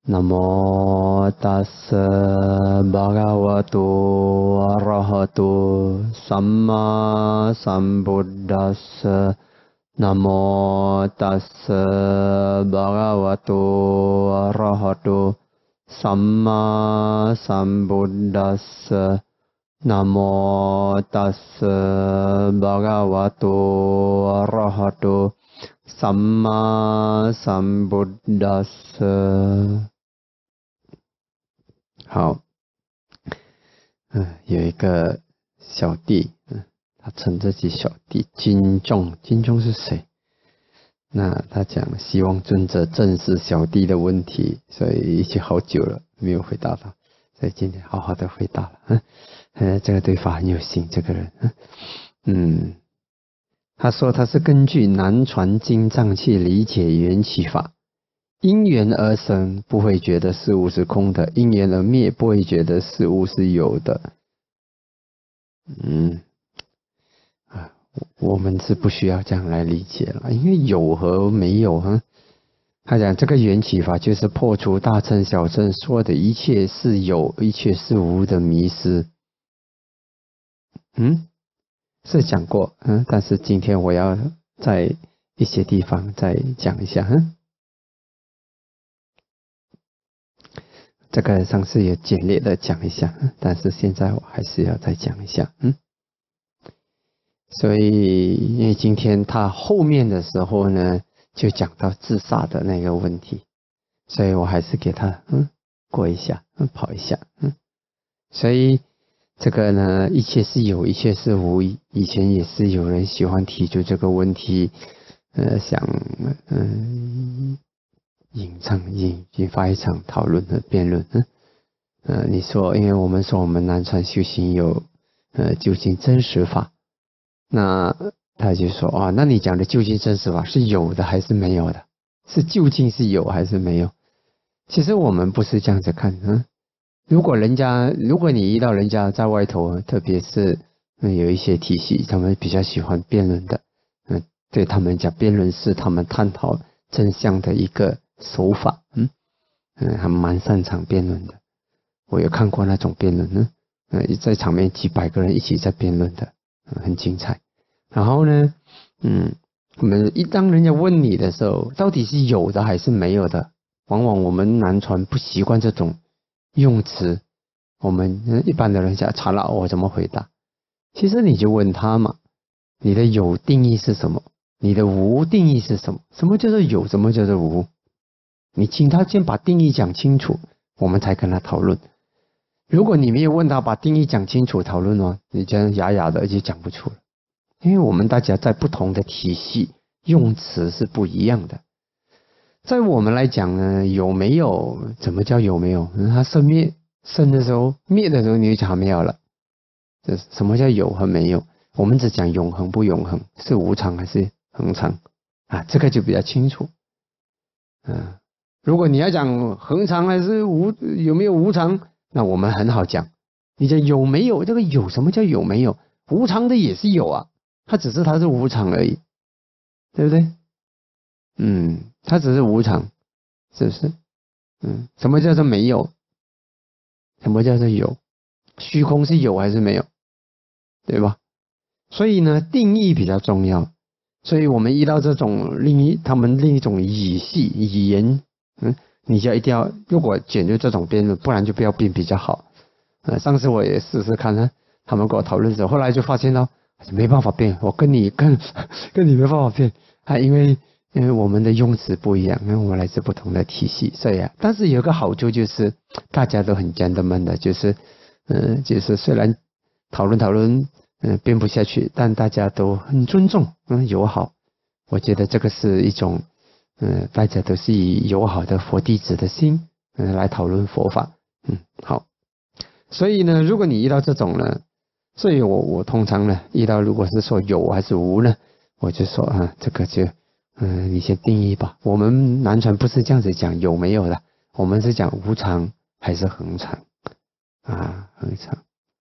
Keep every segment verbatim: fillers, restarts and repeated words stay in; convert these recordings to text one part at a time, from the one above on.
南无达斯巴嘎瓦多阿拉哈多萨玛萨布达斯。南无达斯巴嘎瓦多阿拉哈多萨玛萨布达斯。南无达斯巴嘎瓦多阿拉哈多萨玛萨布达斯。好，嗯，有一个小弟，嗯，他称自己小弟金钟，金钟是谁？那他讲希望尊者正视小弟的问题，所以已经好久了没有回答他，所以今天好好的回答了。嗯，呃，这个对法很有心，这个人，嗯，他说他是根据南传经藏去理解缘起法。因缘而生，不会觉得事物是空的；因缘而灭，不会觉得事物是有的。嗯，啊，我们是不需要这样来理解了，因为有和没有，哈，他讲这个缘起法就是破除大乘小乘说的一切是有，一切是无的迷失。嗯，是讲过，嗯，但是今天我要在一些地方再讲一下，嗯。这个上次也简略的讲一下，但是现在我还是要再讲一下，嗯。所以，因为今天他后面的时候呢，就讲到自杀的那个问题，所以我还是给他嗯过一下，嗯跑一下，嗯。所以这个呢，一切是有，一切是无。以前也是有人喜欢提出这个问题，呃，想嗯。引场引引发一场讨论和辩论，嗯，呃，你说，因为我们说我们南传修行有呃究竟真实法，那他就说啊，那你讲的究竟真实法是有的还是没有的？是究竟是有还是没有？其实我们不是这样子看，嗯，如果人家如果你遇到人家在外头，特别是嗯有一些体系，他们比较喜欢辩论的，嗯，对他们讲辩论是他们探讨真相的一个手法，嗯嗯，还蛮擅长辩论的。我有看过那种辩论呢，嗯，在场面几百个人一起在辩论的，嗯，很精彩。然后呢，嗯，我们一当人家问你的时候，到底是有的还是没有的，往往我们南传不习惯这种用词。我们一般的人想查了，我怎么回答？其实你就问他嘛，你的有定义是什么？你的无定义是什么？什么叫做有？什么叫做无？你请他先把定义讲清楚，我们才跟他讨论。如果你没有问他把定义讲清楚，讨论哦，你这样哑哑的就讲不出了。因为我们大家在不同的体系，用词是不一样的。在我们来讲呢，有没有？怎么叫有没有？它生灭生的时候，灭的时候你就讲没有了。这什么叫有和没有？我们只讲永恒不永恒，是无常还是恒常啊？这个就比较清楚。嗯、啊，如果你要讲恒常还是无有没有无常，那我们很好讲。你讲有没有？这个有什么叫有没有？无常的也是有啊，它只是它是无常而已，对不对？嗯，它只是无常，是不是？嗯，什么叫做没有？什么叫做有？虚空是有还是没有？对吧？所以呢，定义比较重要。所以我们遇到这种另一他们另一种语系语言，嗯，你就一定要，如果解决这种辩论，不然就不要辩比较好。呃，上次我也试试看呢，他们跟我讨论的时候，后来就发现到没办法辩，我跟你跟跟你没办法辩啊，因为因为我们的用词不一样，因为我们来自不同的体系，所以啊，但是有个好处就是大家都很 gentleman 的，就是嗯、呃，就是虽然讨论讨论。嗯，编不下去，但大家都很尊重，嗯，友好。我觉得这个是一种，嗯，大家都是以友好的佛弟子的心，嗯，来讨论佛法，嗯，好。所以呢，如果你遇到这种呢，所以我我通常呢，遇到如果是说有还是无呢，我就说啊，这个就，嗯，你先定义吧。我们南传不是这样子讲有没有的，我们是讲无常还是恒常，啊，恒常。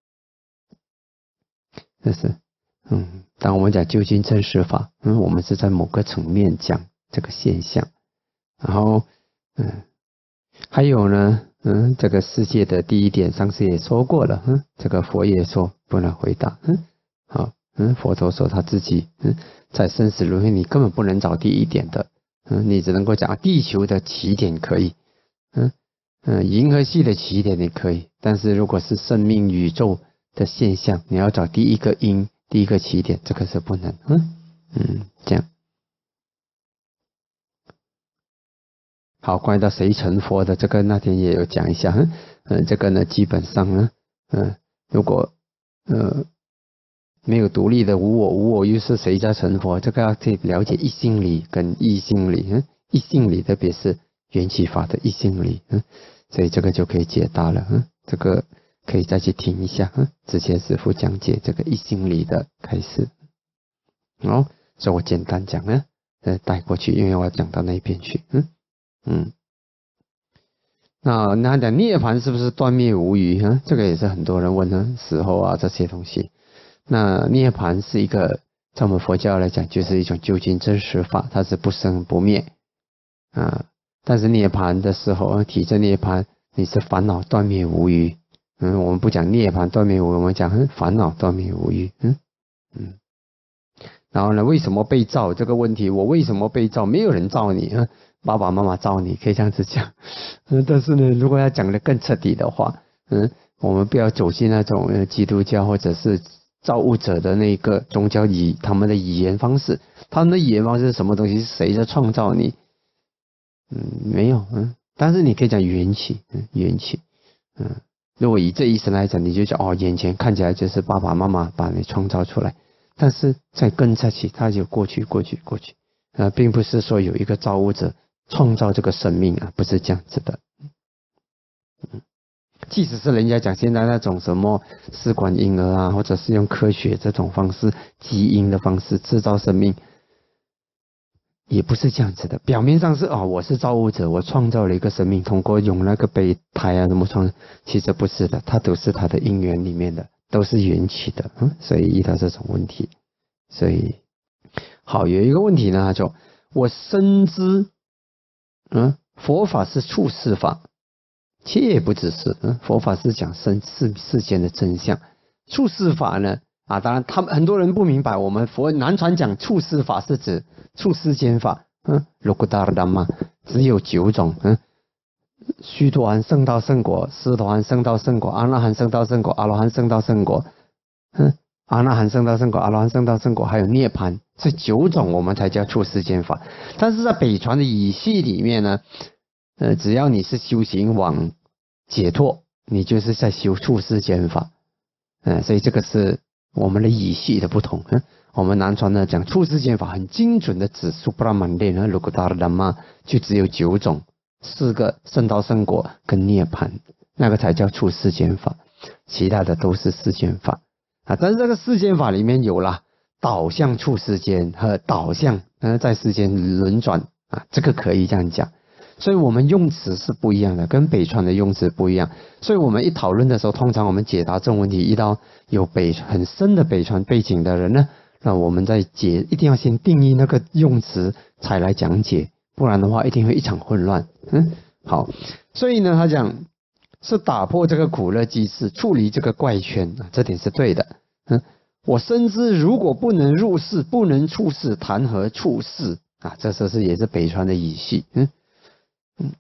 这是，嗯，当我们讲究竟真实法，嗯，我们是在某个层面讲这个现象，然后，嗯， 还有呢，嗯，这个世界的第一点，上次也说过了，嗯，这个佛也说不能回答，嗯，好，嗯，佛陀说他自己，嗯，在生死轮回你根本不能找第一点的，嗯，你只能够讲地球的起点可以，嗯嗯，银河系的起点也可以，但是如果是生命宇宙的现象，你要找第一个因，第一个起点，这个是不能，嗯嗯，这样。好，关于到谁成佛的这个，那天也有讲一下，嗯、呃，这个呢，基本上呢，嗯、呃，如果呃没有独立的无我，无我又是谁在成佛？这个要去了解一心理跟异心理，嗯，一心理特别是缘起法的一心理，嗯，所以这个就可以解答了，嗯，这个可以再去听一下，嗯，之前师父讲解这个一心理的开始，哦，所以我简单讲呢，呃，带过去，因为我要讲到那边去，嗯。嗯，那那讲涅槃是不是断灭无余？哈，这个也是很多人问呢，死后啊这些东西。那涅槃是一个，在我们佛教来讲，就是一种究竟真实法，它是不生不灭啊。但是涅槃的时候，体证涅槃，你是烦恼断灭无余。嗯，我们不讲涅槃断灭无余，我们讲烦恼断灭无余。嗯嗯。然后呢，为什么被造这个问题？我为什么被造？没有人造你啊。爸爸妈妈造你，可以这样子讲，嗯，但是呢，如果要讲得更彻底的话，嗯，我们不要走进那种呃基督教或者是造物者的那个宗教语他们的语言方式，他们的语言方式是什么东西？是谁在创造你？嗯，没有，嗯，但是你可以讲缘起，嗯，缘起，嗯，如果以这一生来讲，你就讲哦，眼前看起来就是爸爸妈妈把你创造出来，但是在更下去，它就过去，过去，过去，呃，并不是说有一个造物者创造这个生命啊，不是这样子的。嗯，即使是人家讲现在那种什么试管婴儿啊，或者是用科学这种方式、基因的方式制造生命，也不是这样子的。表面上是哦，我是造物者，我创造了一个生命，通过用那个胚胎啊什么创，其实不是的，它都是它的因缘里面的，都是缘起的。嗯，所以遇到这种问题，所以好有一个问题呢，就我深知。嗯，佛法是处世法，切不只是，嗯，佛法是讲生世世间的真相。处世法呢，啊，当然他们很多人不明白，我们佛南传讲处世法是指处世间法，嗯，罗古达达嘛，只有九种，嗯，须陀洹圣道圣果，斯陀洹圣道圣果，阿那含圣道圣果，阿罗汉圣道圣果，嗯，阿那含圣道圣果，阿罗汉圣道圣果，还有涅槃。这九种我们才叫处世间法，但是在北传的语系里面呢，呃，只要你是修行往解脱，你就是在修处世间法，嗯、呃，所以这个是我们的语系的不同。嗯，我们南传呢讲处世间法，很精准的指苏布拉曼列和卢古达拉玛，就只有九种，四个圣道圣果跟涅槃，那个才叫处世间法，其他的都是世间法啊。但是这个世间法里面有了。导向处世间和导向呃在世间轮转啊，这个可以这样讲，所以我们用词是不一样的，跟北传的用词不一样。所以我们一讨论的时候，通常我们解答这种问题，遇到有北很深的北传背景的人呢，那我们在解一定要先定义那个用词才来讲解，不然的话一定会一场混乱。嗯，好，所以呢，他讲是打破这个苦乐机制，处理这个怪圈啊，这点是对的。嗯。我深知，如果不能入世，不能处世，谈何处世啊？这这是也是北传的语系，嗯嗯，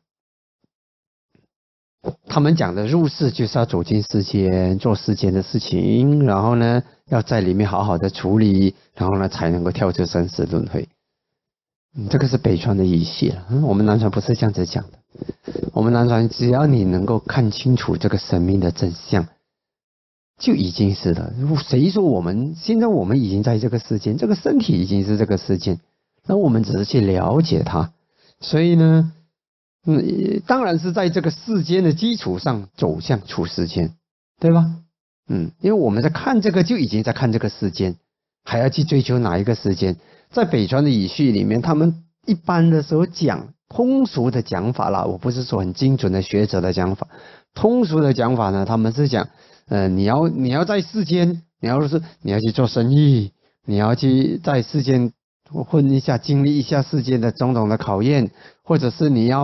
他们讲的入世就是要走进世间，做世间的事情，然后呢，要在里面好好的处理，然后呢，才能够跳出生死轮回。嗯，这个是北传的语系了，嗯，我们南传不是这样子讲的。我们南传只要你能够看清楚这个生命的真相。就已经是了。谁说我们现在我们已经在这个世间，这个身体已经是这个世间，那我们只是去了解它。所以呢，嗯，当然是在这个世间的基础上走向出世间，对吧？嗯，因为我们在看这个就已经在看这个世间，还要去追求哪一个世间？在北传的语序里面，他们一般的时候讲通俗的讲法啦，我不是说很精准的学者的讲法，通俗的讲法呢，他们是讲。呃，你要你要在世间，你要是你要去做生意，你要去在世间混一下，经历一下世间的种种的考验，或者是你要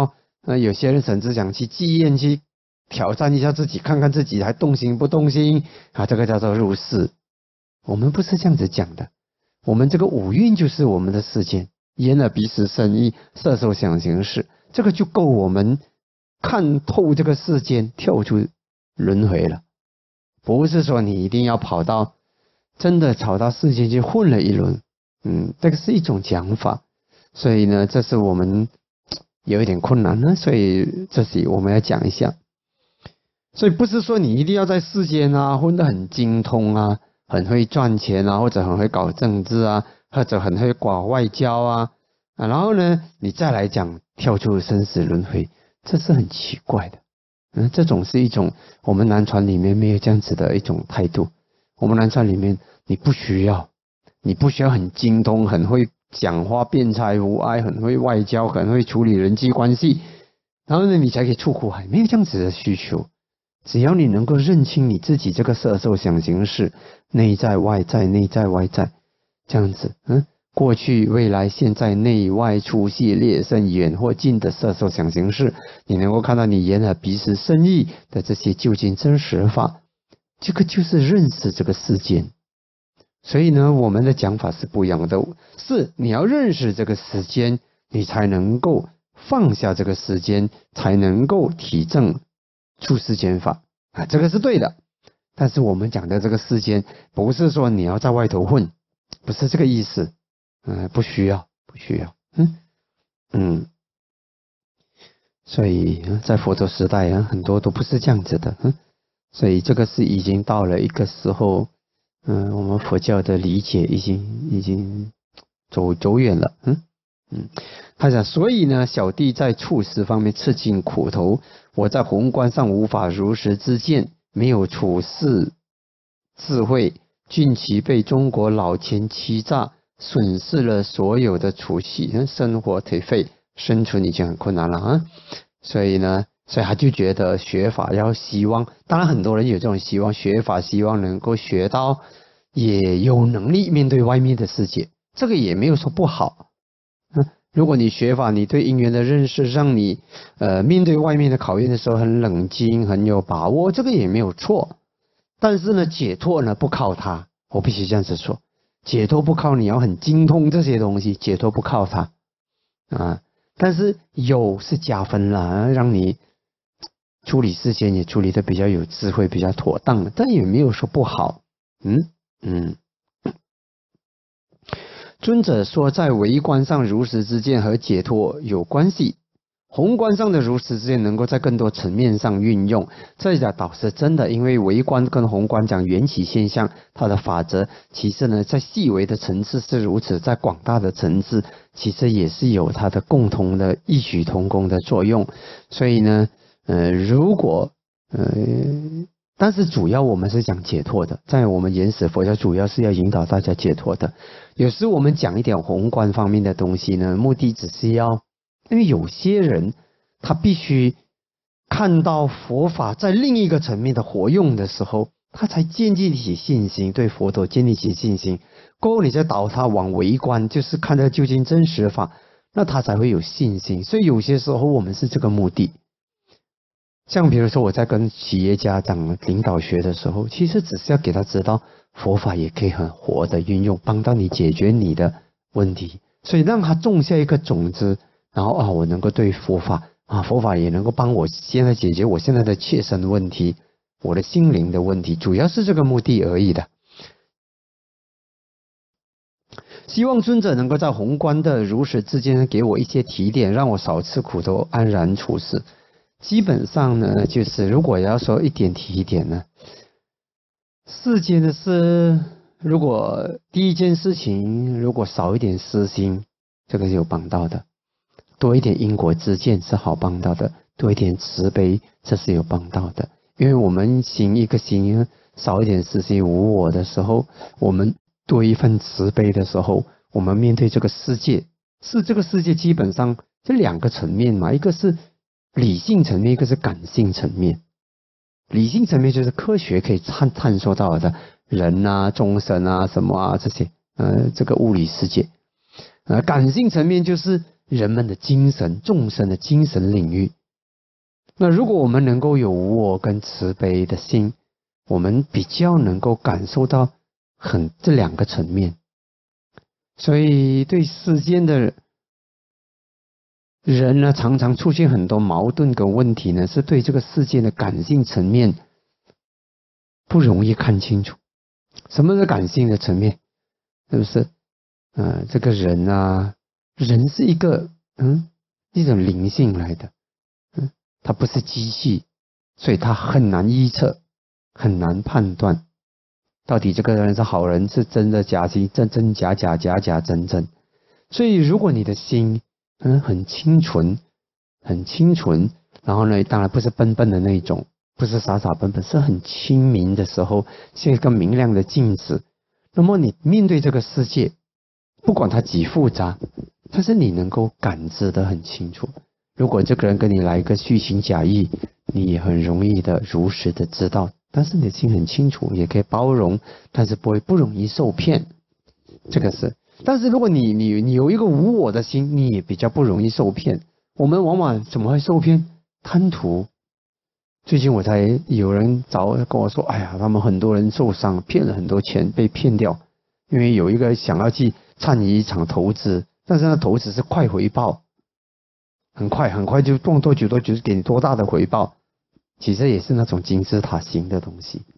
那有些人甚至想去妓院去挑战一下自己，看看自己还动心不动心啊，这个叫做入世。我们不是这样子讲的，我们这个五蕴就是我们的世间，眼耳鼻舌身意色受想行识，这个就够我们看透这个世间，跳出轮回了。不是说你一定要跑到真的跑到世间去混了一轮，嗯，这个是一种讲法，所以呢，这是我们有一点困难呢，所以这是我们要讲一下。所以不是说你一定要在世间啊混得很精通啊，很会赚钱啊，或者很会搞政治啊，或者很会搞外交啊，啊然后呢，你再来讲跳出生死轮回，这是很奇怪的。嗯，这种是一种我们南传里面没有这样子的一种态度。我们南传里面，你不需要，你不需要很精通，很会讲话，辩才无碍，很会外交，很会处理人际关系，然后呢，你才可以出苦海，没有这样子的需求。只要你能够认清你自己这个色受想行识，内在外在，内在外在，这样子，嗯，过去、未来、现在、内外、粗细、劣胜、远或近的色受想行识，你能够看到你眼耳鼻舌身意的这些究竟真实法，这个就是认识这个世间。所以呢，我们的讲法是不一样的，是你要认识这个世间，你才能够放下这个世间，才能够体证出世间法啊，这个是对的。但是我们讲的这个世间，不是说你要在外头混，不是这个意思。嗯、呃，不需要，不需要。嗯嗯，所以在佛陀时代啊，很多都不是这样子的。嗯，所以这个是已经到了一个时候，嗯、呃，我们佛教的理解已经已经走走远了。嗯嗯，他讲，所以呢，小弟在处事方面吃尽苦头，我在宏观上无法如实知见，没有处事智慧，近期被中国老钱欺诈，损失了所有的储蓄，生活颓废，生存已经很困难了啊。所以呢，所以他就觉得学法要希望，当然很多人有这种希望，学法希望能够学到也有能力面对外面的世界，这个也没有说不好。嗯，如果你学法，你对因缘的认识让你呃面对外面的考验的时候很冷静，很有把握，这个也没有错。但是呢，解脱呢不靠它，我必须这样子说，解脱不靠你要很精通这些东西，解脱不靠它啊。但是有是加分了，让你处理事件也处理的比较有智慧，比较妥当，但也没有说不好。嗯嗯。尊者说，在微观上如实之见和解脱有关系，宏观上的如实之见能够在更多层面上运用，这讲倒是真的。因为微观跟宏观讲缘起现象它的法则，其实呢在细微的层次是如此，在广大的层次其实也是有它的共同的异曲同工的作用。所以呢呃如果呃但是主要我们是讲解脱的，在我们原始佛教主要是要引导大家解脱的。有时我们讲一点宏观方面的东西呢，目的只是要，因为有些人他必须看到佛法在另一个层面的活用的时候，他才建立起信心，对佛陀建立起信心。过后你再导他往微观，就是看到究竟真实法，那他才会有信心。所以有些时候我们是这个目的。像比如说我在跟企业家讲领导学的时候，其实只是要给他知道佛法也可以很活的运用，帮到你解决你的问题，所以让他种下一个种子，然后啊，我能够对佛法啊，佛法也能够帮我现在解决我现在的切身问题，我的心灵的问题，主要是这个目的而已的。希望尊者能够在宏观的如实之间给我一些提点，让我少吃苦头，安然处事。基本上呢，就是如果要说一点提点呢，世间的事，如果第一件事情如果少一点私心，这个是有帮到的；多一点因果之见是好帮到的；多一点慈悲，这是有帮到的。因为我们行一个行，少一点私心无我的时候，我们多一份慈悲的时候，我们面对这个世界，是这个世界基本上这两个层面嘛，一个是理性层面，一个是感性层面。理性层面就是科学可以探探索到的人啊、众生啊、什么啊这些，呃，这个物理世界。呃，感性层面就是人们的精神、众生的精神领域。那如果我们能够有无我跟慈悲的心，我们比较能够感受到很这两个层面。所以对世间的人呢，常常出现很多矛盾跟问题呢，是对这个世界的感性层面不容易看清楚。什么是感性的层面？是不是？呃，这个人啊，人是一个嗯一种灵性来的，嗯，它不是机器，所以它很难预测，很难判断到底这个人是好人是真的假心，真真假假假假真真。所以如果你的心嗯很清纯，很清纯，然后呢，当然不是笨笨的那种，不是傻傻笨笨，是很清明的时候，像一个明亮的镜子。那么你面对这个世界，不管它几复杂，但是你能够感知得很清楚。如果这个人跟你来一个虚情假意，你也很容易的如实的知道，但是你的心很清楚，也可以包容，但是不会不容易受骗。这个是，但是如果你你你有一个无我的心，你也比较不容易受骗。我们往往怎么会受骗？贪图。最近我才有人找跟我说，哎呀，他们很多人受伤，骗了很多钱，被骗掉。因为有一个想要去参与一场投资，但是那投资是快回报，很快很快就动多久多久给你多大的回报，其实也是那种金字塔型的东西。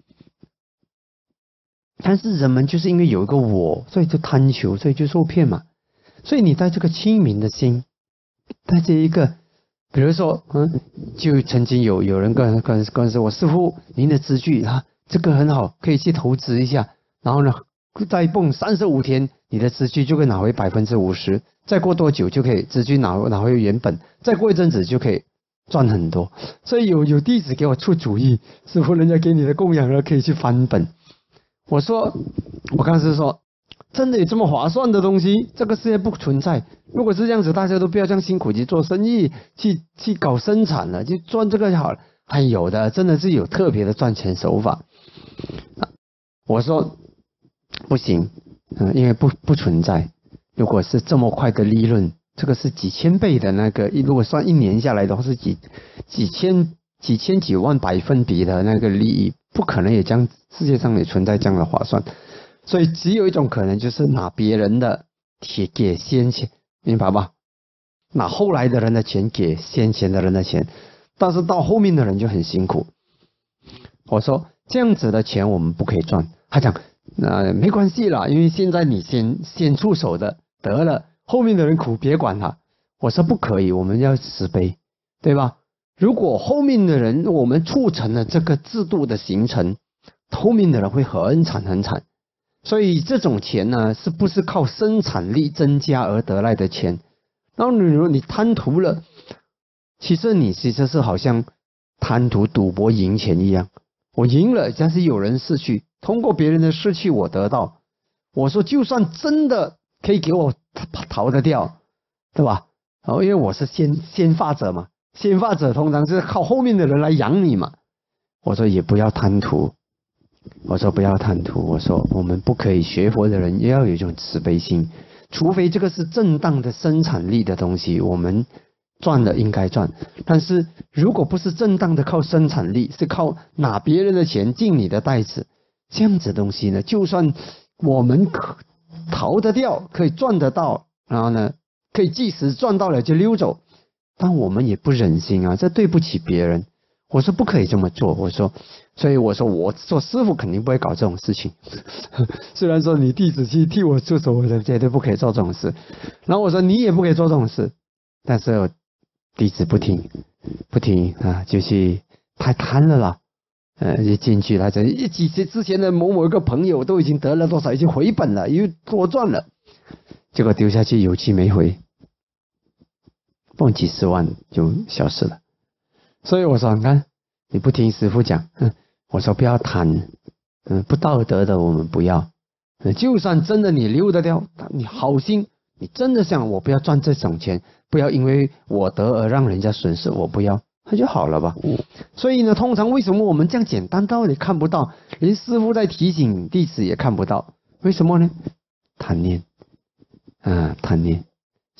但是人们就是因为有一个我，所以就贪求，所以就受骗嘛。所以你带这个清明的心，带着一个，比如说，嗯，就曾经有有人跟跟跟说，我师父，您的资据啊，这个很好，可以去投资一下。然后呢，再蹦三十五天，你的资据就可以拿回百分之五十。再过多久就可以资据拿拿回原本？再过一阵子就可以赚很多。所以有有弟子给我出主意，师父，人家给你的供养了，可以去翻本。我说，我刚才说，真的有这么划算的东西？这个世界不存在。如果是这样子，大家都不要这样辛苦去做生意，去去搞生产了，去赚这个就好了。还有的，真的是有特别的赚钱手法。我说不行，嗯，因为不不存在。如果是这么快的利润，这个是几千倍的那个，如果算一年下来的话，是几几千几千几万百分比的那个利益，不可能也将世界上也存在这样的划算。所以只有一种可能，就是拿别人的铁给先钱，明白吧？拿后来的人的钱给先前的人的钱，但是到后面的人就很辛苦。我说这样子的钱我们不可以赚。他讲那、呃、没关系啦，因为现在你先先出手的得了，后面的人苦别管他。我说不可以，我们要慈悲，对吧？如果后面的人我们促成了这个制度的形成，后面的人会很惨很惨。所以这种钱呢，是不是靠生产力增加而得来的钱？然后你如果你贪图了，其实你其实是好像贪图赌博赢钱一样。我赢了，但是有人失去，通过别人的失去我得到。我说就算真的可以给我逃得掉，对吧？然后因为我是先先发者嘛，先发者通常是靠后面的人来养你嘛。我说也不要贪图。我说不要贪图，我说我们不可以学佛的人也要有一种慈悲心，除非这个是正当的生产力的东西，我们赚了应该赚。但是如果不是正当的靠生产力，是靠拿别人的钱进你的袋子，这样子的东西呢，就算我们可逃得掉，可以赚得到，然后呢可以即使赚到了就溜走，但我们也不忍心啊，这对不起别人。我说不可以这么做，我说，所以我说我做师父肯定不会搞这种事情。虽然说你弟子去替我出手，我绝对不可以做这种事。然后我说你也不可以做这种事，但是我弟子不听，不听啊，就是太贪了啦。呃，一进去他讲，一几之前的某某一个朋友都已经得了多少，已经回本了，又多赚了，结果丢下去有去没回，蹦几十万就消失了。所以我说，你看你不听师父讲，嗯，我说不要贪，嗯，不道德的我们不要，嗯，就算真的你溜得掉，你好心，你真的想我不要赚这种钱，不要因为我得而让人家损失，我不要，那就好了吧。所以呢，通常为什么我们这样简单到你看不到，连师父在提醒弟子也看不到，为什么呢？贪念，啊，贪念。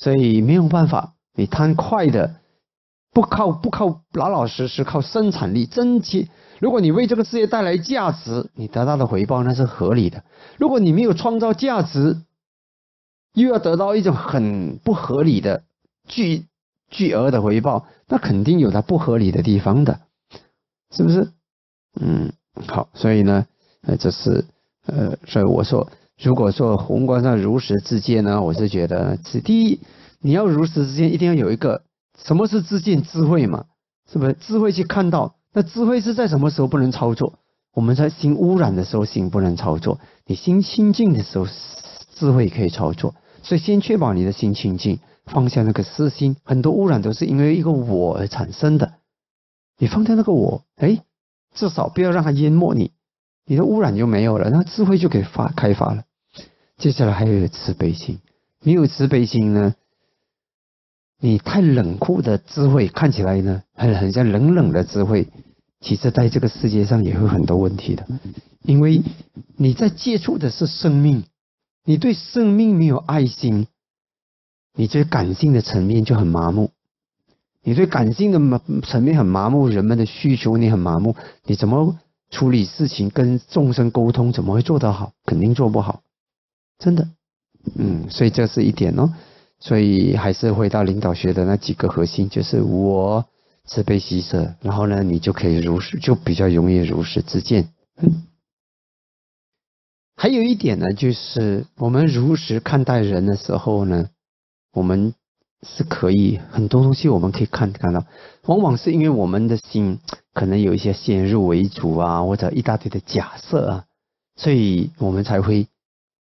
所以没有办法，你贪快的，不靠不靠老老实实靠生产力增加。如果你为这个世界带来价值，你得到的回报那是合理的。如果你没有创造价值，又要得到一种很不合理的巨巨额的回报，那肯定有它不合理的地方的，是不是？嗯，好，所以呢，呃，这是呃，所以我说，如果说宏观上如实自见呢，我是觉得，第一，你要如实自见，一定要有一个什么是自见智慧嘛，是不是？智慧去看到，那智慧是在什么时候不能操作？我们在心污染的时候，心不能操作；你心清净的时候，智慧可以操作。所以先确保你的心清净，放下那个私心。很多污染都是因为一个我而产生的。你放掉那个我，哎，至少不要让它淹没你，你的污染就没有了，那智慧就可以发开发了。接下来还有慈悲心，没有慈悲心呢，你太冷酷的智慧看起来呢，很很像冷冷的智慧，其实在这个世界上也会很多问题的，因为你在接触的是生命。你对生命没有爱心，你对感性的层面就很麻木。你对感性的层面很麻木，人们的需求你很麻木，你怎么处理事情、跟众生沟通，怎么会做得好？肯定做不好，真的。嗯，所以这是一点哦。所以还是回到领导学的那几个核心，就是我慈悲喜舍，然后呢，你就可以如实，就比较容易如实自见。嗯。还有一点呢，就是我们如实看待人的时候呢，我们是可以很多东西我们可以看看到，往往是因为我们的心可能有一些先入为主啊，或者一大堆的假设啊，所以我们才会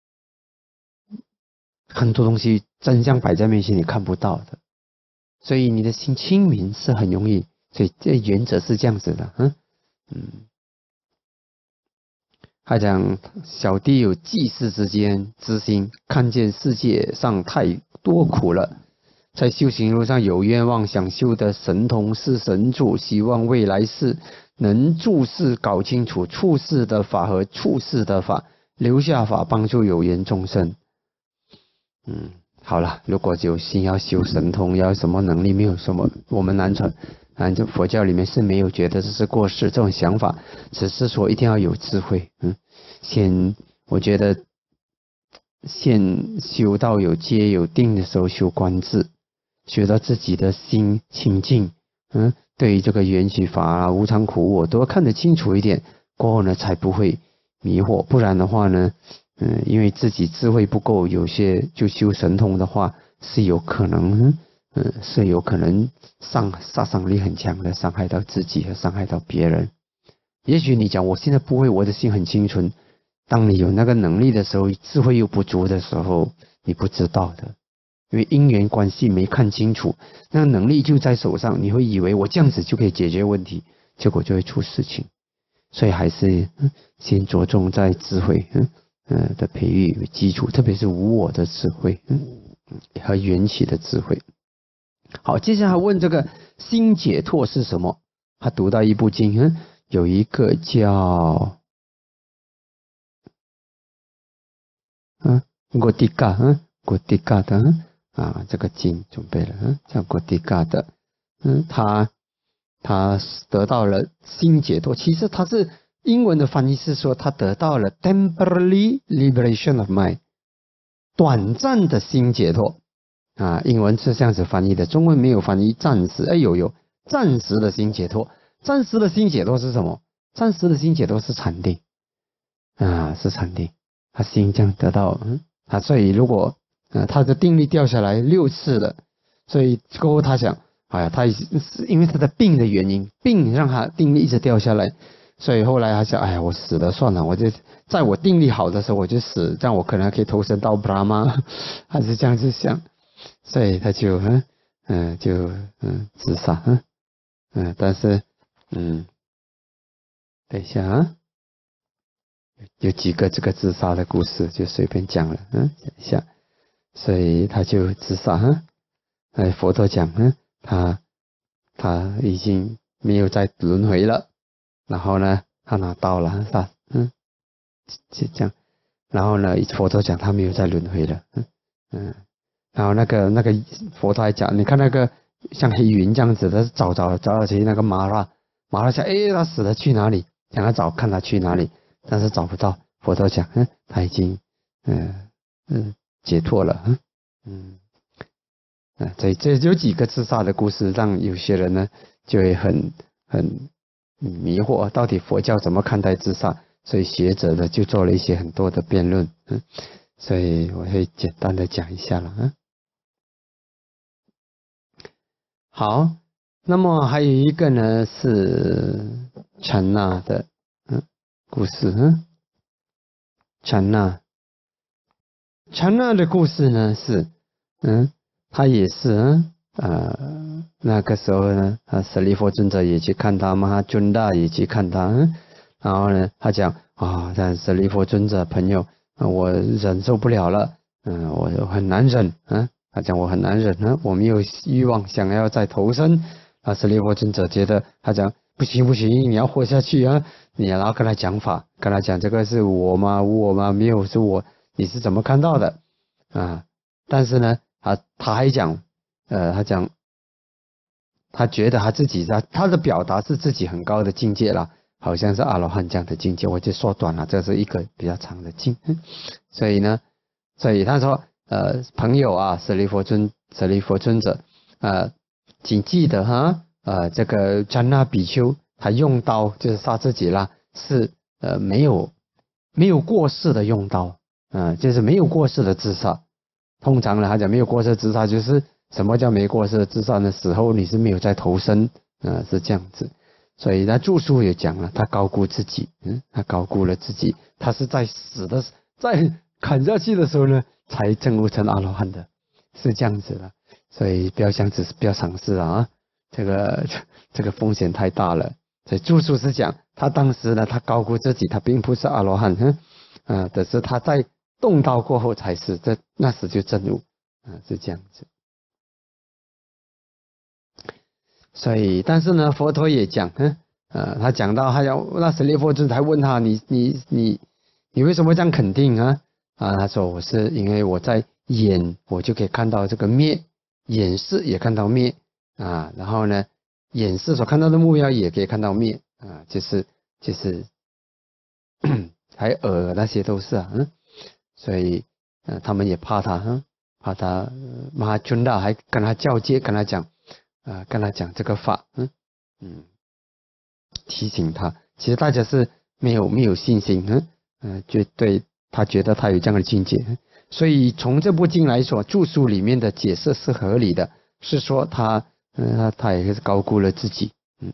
很多东西真相摆在面前你看不到的，所以你的心清明是很容易，所以这原则是这样子的，嗯嗯。他讲小弟有济世之间之心，看见世界上太多苦了，在修行路上有愿望想修的神通是神助，希望未来世能注视搞清楚处世的法和处世的法，留下法帮助有缘众生。嗯，好了，如果有心要修神通，要什么能力，没有什么，我们南传啊，就佛教里面是没有觉得这是过世这种想法，只是说一定要有智慧。嗯，先我觉得先修到有戒有定的时候修观自，修到自己的心清净，嗯，对于这个缘起法啊、无常苦我都要看得清楚一点，过后呢才不会迷惑。不然的话呢，嗯，因为自己智慧不够，有些就修神通的话是有可能。嗯，是有可能伤杀伤力很强的，伤害到自己和伤害到别人。也许你讲我现在不会，我的心很清纯。当你有那个能力的时候，智慧又不足的时候，你不知道的，因为因缘关系没看清楚，那个能力就在手上，你会以为我这样子就可以解决问题，结果就会出事情。所以还是、嗯、先着重在智慧嗯呃的培育为基础，特别是无我的智慧嗯和缘起的智慧。好，接下来问这个心解脱是什么？他读到一部经，嗯，有一个叫嗯果地嘎，嗯果地嘎的，嗯啊，这个经准备了，嗯，叫果地嘎的，嗯，他他得到了心解脱，其实他是英文的翻译是说他得到了 temporary liberation of mind， 短暂的心解脱。啊，英文是这样子翻译的，中文没有翻译暂时。哎，有有，暂时的心解脱，暂时的心解脱是什么？暂时的心解脱是禅定，啊，是禅定。他心这样得到，嗯，啊，所以如果呃他的定力掉下来六次了，所以过后他想，哎呀，他是因为他的病的原因，病让他定力一直掉下来，所以后来他想，哎呀，我死了算了，我就在我定力好的时候我就死，这样我可能可以投身到布拉玛，还是这样子想。所以他就嗯嗯就嗯自杀嗯嗯，但是嗯，等一下啊，有几个这个自杀的故事就随便讲了嗯，等一下，所以他就自杀嗯，哎，佛陀讲嗯，他他已经没有再轮回了，然后呢，他拿刀了他嗯，就这样，然后呢，佛陀讲他没有再轮回了嗯嗯。 然后那个那个佛陀还讲，你看那个像黑云这样子的，找找找去那个麻拉麻拉想，哎，他死了去哪里？想要找看他去哪里，但是找不到。佛陀讲，嗯，他已经嗯嗯解脱了，嗯嗯。啊，这这有几个自杀的故事，让有些人呢就会很很迷惑，到底佛教怎么看待自杀？所以学者呢就做了一些很多的辩论，嗯，所以我会简单的讲一下了，嗯。好，那么还有一个呢是禅那的嗯故事，嗯，禅那禅那的故事呢是嗯。他也是，嗯，呃，那个时候呢，啊，舍利弗尊者也去看他，嘛，尊大也去看他，嗯，然后呢，他讲啊，但舍利弗尊者朋友，啊，我忍受不了了，嗯，我很难忍，嗯，他讲我很难忍，嗯，我没有欲望想要再投生，啊，舍利弗尊者觉得他讲不行不行，你要活下去啊，你然后跟他讲法，跟他讲这个是我吗？我吗？没有是我，你是怎么看到的？啊，但是呢。他他还讲，呃，他讲，他觉得他自己在他的表达是自己很高的境界了，好像是阿罗汉这样的境界，我就缩短了，这是一个比较长的经。所以呢，所以他说，呃，朋友啊，舍利弗尊舍利弗尊者，呃，请记得哈，呃，这个迦那比丘他用刀就是杀自己啦，是呃没有没有过失的用刀，啊、呃，就是没有过失的自杀。通常呢，他讲没有过失自杀，就是什么叫没过失自杀呢？死后你是没有再投生，啊、呃，是这样子。所以他著书也讲了，他高估自己，嗯，他高估了自己，他是在死的，在砍下去的时候呢，才证悟成阿罗汉的，是这样子的。所以不要想只是不要尝试啊，这个这个风险太大了。所以著书是讲，他当时呢，他高估自己，他并不是阿罗汉，嗯，啊，但是他在。动刀过后才是，这那时就证悟，啊，是这样子。所以，但是呢，佛陀也讲，嗯，呃，他讲到，他要那舍利弗尊者还问他，你你你你为什么这样肯定啊？啊，他说我是因为我在眼，我就可以看到这个灭，眼视也看到灭啊，然后呢，眼视所看到的目标也可以看到灭啊，就是就是还耳那些都是啊，嗯。所以，呃，他们也怕他，嗯，怕他，马哈尊达还跟他交接，跟他讲，啊、呃，跟他讲这个法，嗯嗯，提醒他。其实大家是没有没有信心，嗯嗯、呃，就对他觉得他有这样的境界，所以从这部经来说，著书里面的解释是合理的，是说他，嗯、呃，他他也是高估了自己，嗯。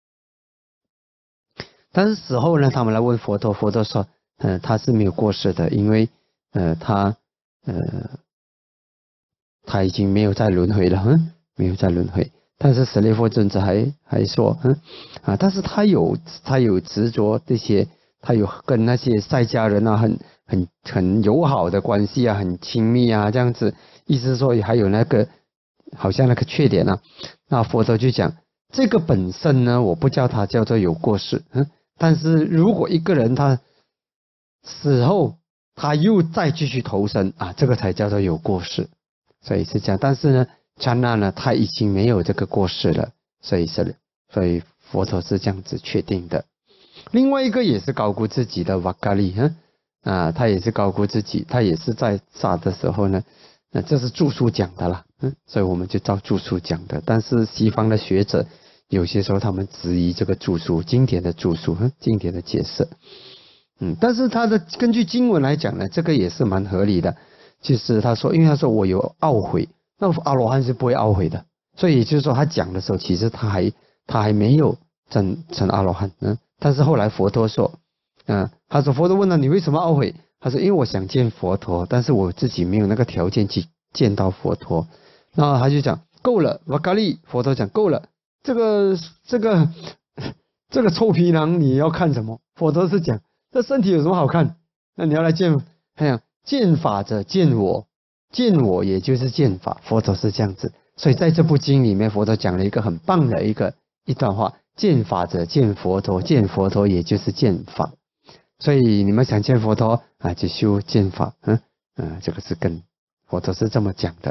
但是死后呢，他们来问佛陀，佛陀说，嗯、呃，他是没有过失的，因为。呃，他呃，他已经没有再轮回了，嗯，没有再轮回。但是舍利弗尊者还还说，嗯啊，但是他有他有执着这些，他有跟那些赛迦人啊，很很很友好的关系啊，很亲密啊，这样子。意思是说还有那个好像那个缺点啊，那佛陀就讲，这个本身呢，我不叫他叫做有过失，嗯，但是如果一个人他死后，他又再继续投生啊，这个才叫做有过失，所以是这样。但是呢，迦那呢，他已经没有这个过失了，所以是，所以佛陀是这样子确定的。另外一个也是高估自己的瓦嘎利，嗯啊，他也是高估自己，他也是在杀的时候呢，那这是著书讲的啦，嗯，所以我们就照著书讲的。但是西方的学者有些时候他们质疑这个著书经典的著书，嗯，经典的解释。嗯，但是他的根据经文来讲呢，这个也是蛮合理的。就是他说，因为他说我有懊悔，那阿罗汉是不会懊悔的，所以就是说他讲的时候，其实他还他还没有成成阿罗汉，嗯。但是后来佛陀说，嗯，他说佛陀问了你为什么懊悔？他说因为我想见佛陀，但是我自己没有那个条件去见到佛陀。然后他就讲够了，瓦嘎利，佛陀讲够了，这个这个这个臭皮囊你要看什么？佛陀是讲。这身体有什么好看？那你要来见，他讲见法者见我，见我也就是见法。佛陀是这样子，所以在这部经里面，佛陀讲了一个很棒的一个一段话：见法者见佛陀，见佛陀也就是见法。所以你们想见佛陀啊，就修见法，嗯嗯，这个是跟佛陀是这么讲的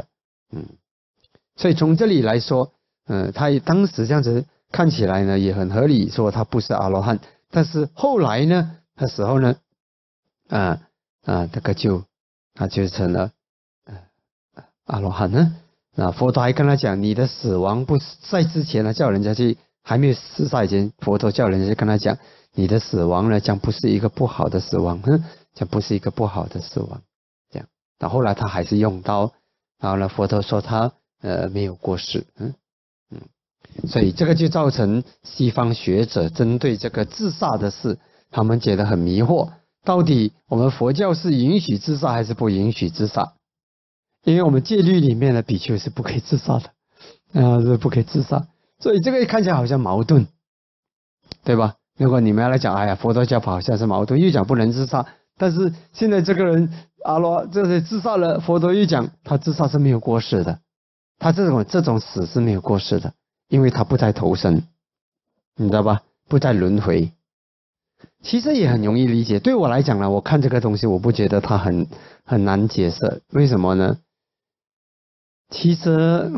嗯，所以从这里来说，呃，他当时这样子看起来呢也很合理，说他不是阿罗汉。但是后来呢的时候呢，啊啊，这个就他就成了呃阿罗汉呢。那佛陀还跟他讲，你的死亡不是在之前呢，叫人家去还没有自杀以前，佛陀叫人家去跟他讲，你的死亡呢将不是一个不好的死亡，哼，将不是一个不好的死亡。这样，到后来他还是用刀，然后呢，佛陀说他呃没有过世，嗯嗯，所以这个就造成西方学者针对这个自杀的事，他们觉得很迷惑，到底我们佛教是允许自杀还是不允许自杀？因为我们戒律里面的比丘是不可以自杀的，啊，是不可以自杀，所以这个看起来好像矛盾，对吧？如果你们要来讲，哎呀，佛陀教法好像是矛盾，又讲不能自杀，但是现在这个人阿罗这是自杀了，佛陀又讲他自杀是没有过失的，他这种这种死是没有过失的，因为他不再投生，你知道吧？不再轮回。其实也很容易理解，对我来讲呢，我看这个东西，我不觉得它很很难解释，为什么呢？其实，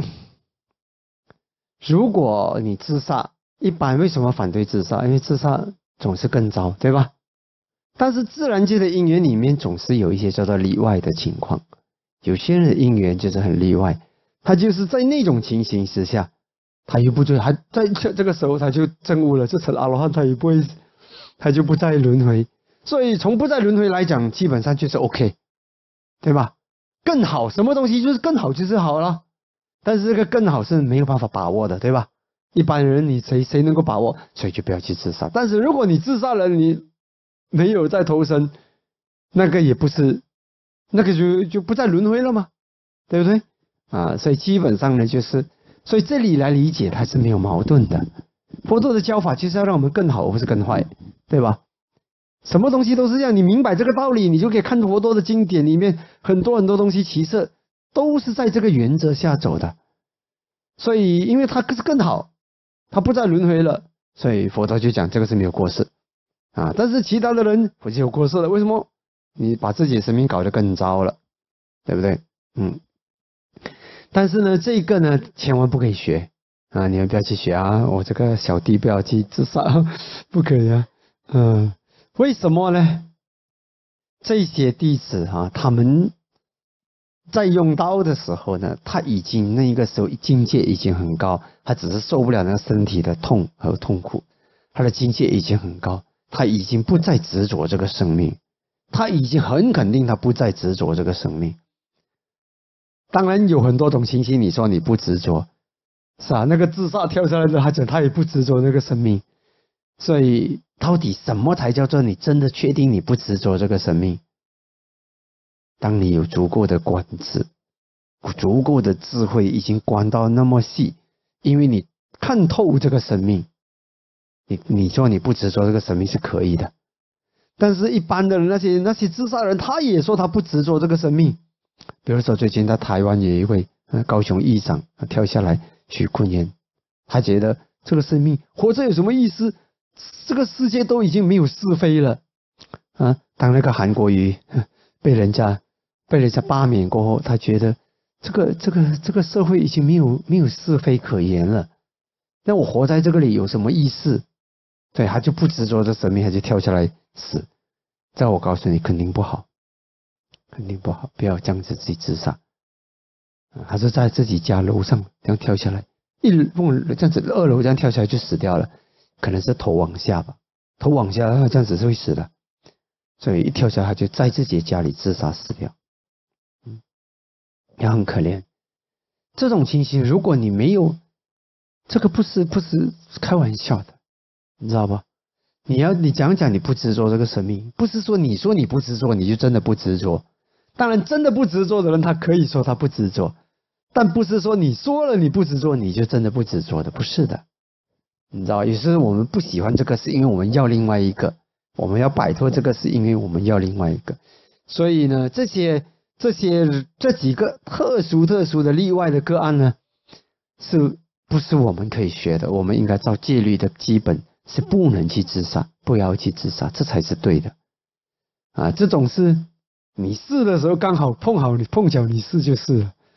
如果你自杀，一般为什么反对自杀？因为自杀总是更糟，对吧？但是自然界的因缘里面总是有一些叫做例外的情况，有些人的因缘就是很例外，他就是在那种情形之下，他又不就还在这个时候他就证悟了，这成阿罗汉，他也不会，他就不再轮回。所以从不再轮回来讲，基本上就是 OK， 对吧？更好，什么东西就是更好就是好了，但是这个更好是没有办法把握的，对吧？一般人你谁谁能够把握，所以就不要去自杀。但是如果你自杀了，你没有再投生，那个也不是，那个就就不再轮回了嘛，对不对？啊，所以基本上呢，就是所以这里来理解它是没有矛盾的。佛陀的教法就是要让我们更好，而不是更坏，对吧？什么东西都是这样，你明白这个道理，你就可以看佛陀的经典里面很多很多东西，其实都是在这个原则下走的。所以，因为它是更好，它不再轮回了，所以佛陀就讲这个是没有过失啊。但是其他的人不是有过失了，为什么？你把自己的生命搞得更糟了，对不对？嗯。但是呢，这个呢，千万不可以学啊！你们不要去学啊！我这个小弟不要去自杀，不可以啊！嗯。为什么呢？这些弟子啊，他们在用刀的时候呢，他已经那个时候境界已经很高，他只是受不了那个身体的痛和痛苦，他的境界已经很高，他已经不再执着这个生命，他已经很肯定他不再执着这个生命。当然有很多种情形，你说你不执着，是啊，那个自杀跳下来的，他讲他也不执着那个生命，所以。到底什么才叫做你真的确定你不执着这个生命？当你有足够的观智，足够的智慧，已经观到那么细，因为你看透这个生命，你你说你不执着这个生命是可以的。但是一般的人，那些那些自杀人，他也说他不执着这个生命。比如说最近在台湾有一位高雄议长跳下来，许坤元，他觉得这个生命活着有什么意思？这个世界都已经没有是非了啊！当那个韩国瑜被人家被人家罢免过后，他觉得这个这个这个社会已经没有没有是非可言了。那我活在这个里有什么意思？对，他就不执着这生命，他就跳下来死。这我告诉你，肯定不好，肯定不好，不要这样子自己自杀。他是在自己家楼上这样跳下来，一蹦这样子二楼这样跳下来就死掉了。可能是头往下吧，头往下，他这样子是会死的，所以一跳下来就在自己家里自杀死掉，嗯，也很可怜。这种情形，如果你没有这个，不是不是开玩笑的，你知道吧？你要你讲讲你不执着这个生命，不是说你说你不执着，你就真的不执着。当然，真的不执着的人，他可以说他不执着，但不是说你说了你不执着，你就真的不执着的，不是的。你知道，有时候我们不喜欢这个，是因为我们要另外一个；我们要摆脱这个，是因为我们要另外一个。所以呢，这些、这些、这几个特殊、特殊的例外的个案呢，是不是我们可以学的？我们应该照戒律的基本，是不能去自杀，不要去自杀，这才是对的。啊，这种是你试的时候刚好碰好你碰巧你试就是了。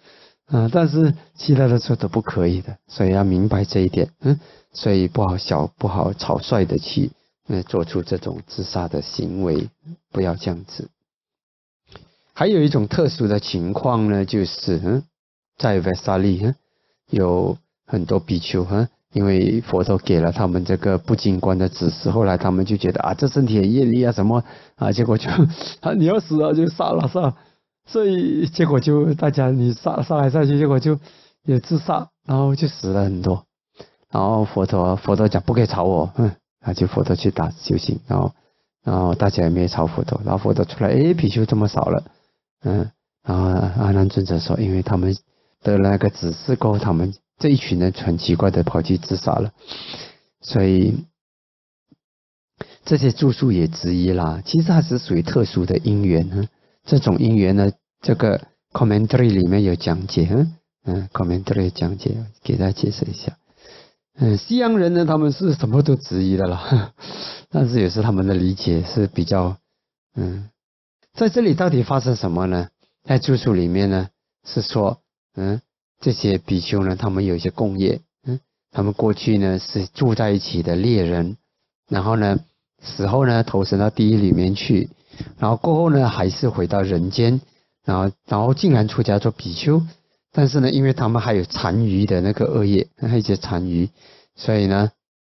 啊，但是其他的时候都不可以的，所以要明白这一点，嗯，所以不好小不好草率的去呃做出这种自杀的行为，不要这样子。还有一种特殊的情况呢，就是嗯，在维萨利嗯有很多比丘哈，因为佛陀给了他们这个不净观的指示，后来他们就觉得啊，这身体很业力啊什么啊，结果就啊你要死了就杀了杀了，所以结果就大家你杀杀来杀去，结果就也自杀，然后就死了很多。然后佛陀佛陀讲不可以吵我，嗯，他就佛陀去打修行，然后然后大家也没有吵佛陀，然后佛陀出来，哎，比丘这么少了，嗯，然后阿难尊者说，因为他们得了那个指示过后，他们这一群人很奇怪的跑去自杀了，所以这些著述也质疑啦，其实它是属于特殊的因缘呢。这种因缘呢，这个 commentary 里面有讲解，嗯嗯 commentary 讲解，给大家解释一下。嗯，西洋人呢，他们是什么都质疑的啦，但是也是他们的理解是比较，嗯，在这里到底发生什么呢？在著述里面呢，是说，嗯，这些比丘呢，他们有一些共业，嗯，他们过去呢是住在一起的猎人，然后呢，死后呢投身到地狱里面去，然后过后呢还是回到人间，然后然后竟然出家做比丘。但是呢，因为他们还有残余的那个恶业，还有一些残余，所以呢，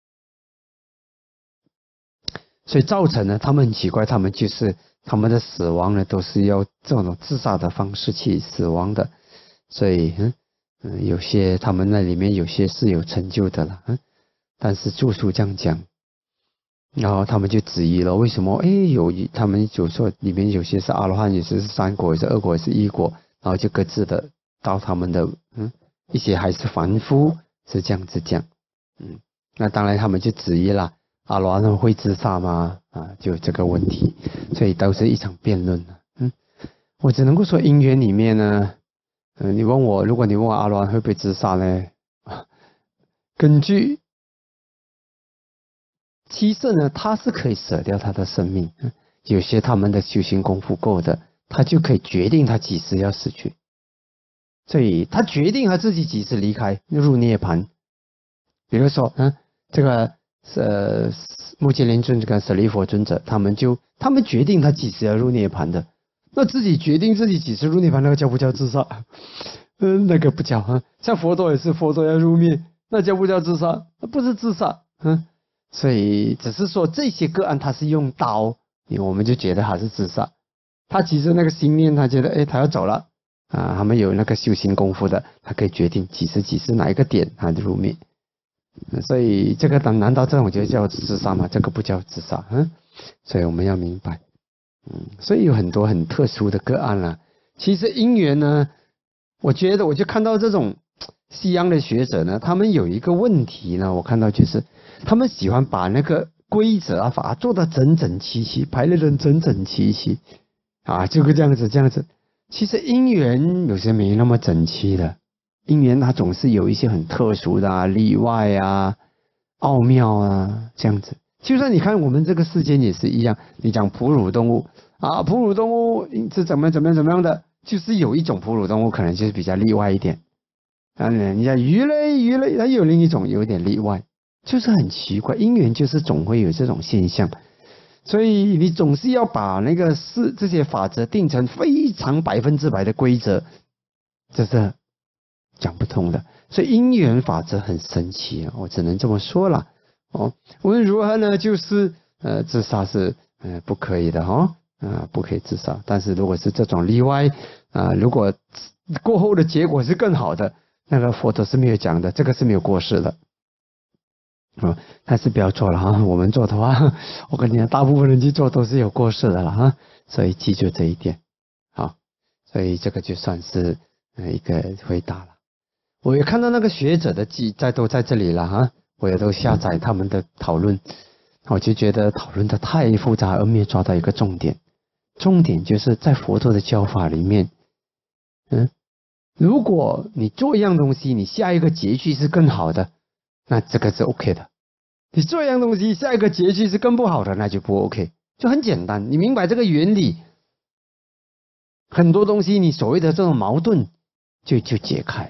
所以造成呢，他们很奇怪，他们就是他们的死亡呢，都是要这种自杀的方式去死亡的，所以嗯嗯，有些他们那里面有些是有成就的了，嗯，但是著述这样讲，然后他们就质疑了，为什么？哎，有他们就说里面有些是阿罗汉，有些是三果，有些二果，有些一果，然后就各自的。到他们的嗯一些还是凡夫是这样子讲，嗯，那当然他们就质疑了，阿罗汉会自杀吗？啊，就这个问题，所以都是一场辩论了，嗯，我只能够说因缘里面呢，嗯、呃，你问我，如果你问我阿罗汉会不会自杀呢？根据其实呢，他是可以舍掉他的生命，有些他们的修行功夫够的，他就可以决定他几时要死去。所以他决定他自己几时离开入涅槃。比如说，嗯，这个呃目犍连尊者跟舍利弗尊者，他们就他们决定他几时要入涅槃的。那自己决定自己几时入涅槃，那个叫不叫自杀？嗯，那个不叫啊。像佛陀也是，佛陀要入灭，那叫不叫自杀？那不是自杀，嗯。所以只是说这些个案他是用刀，我们就觉得他是自杀。他其实那个心念，他觉得哎，他要走了。啊，他们有那个修行功夫的，他可以决定几时几时哪一个点他就入灭，所以这个难难道这种就叫自杀吗？这个不叫自杀，嗯，所以我们要明白，嗯，所以有很多很特殊的个案了、啊。其实因缘呢，我觉得我就看到这种西洋的学者呢，他们有一个问题呢，我看到就是他们喜欢把那个规则啊法做得整整齐齐，排列得整整齐齐啊，就会这样子这样子。其实因缘有些没那么整齐的，因缘它总是有一些很特殊的啊、例外啊、奥妙啊这样子。就算你看我们这个世间也是一样，你讲哺乳动物啊，哺乳动物是怎么怎么样怎么样的，就是有一种哺乳动物可能就是比较例外一点啊，人家鱼类鱼类它有另一种有点例外，就是很奇怪，因缘就是总会有这种现象。所以你总是要把那个是这些法则定成非常百分之百的规则，这是讲不通的。所以因缘法则很神奇啊，我只能这么说了。哦，无论如何呢，就是呃自杀是呃不可以的哦，啊、呃、不可以自杀。但是如果是这种例外啊、呃，如果过后的结果是更好的，那个佛陀是没有讲的，这个是没有过失的。啊，但是不要做了哈！我们做的话，我跟你讲，大部分人去做都是有过失的了哈，所以记住这一点。好，所以这个就算是呃一个回答了。我也看到那个学者的记载都在这里了哈，我也都下载他们的讨论，我就觉得讨论的太复杂，而没有抓到一个重点。重点就是在佛陀的教法里面，嗯，如果你做一样东西，你下一个结局是更好的。那这个是 OK 的，你做一样东西，下一个结局是更不好的，那就不 OK， 就很简单，你明白这个原理。很多东西你所谓的这种矛盾， 就就解开了，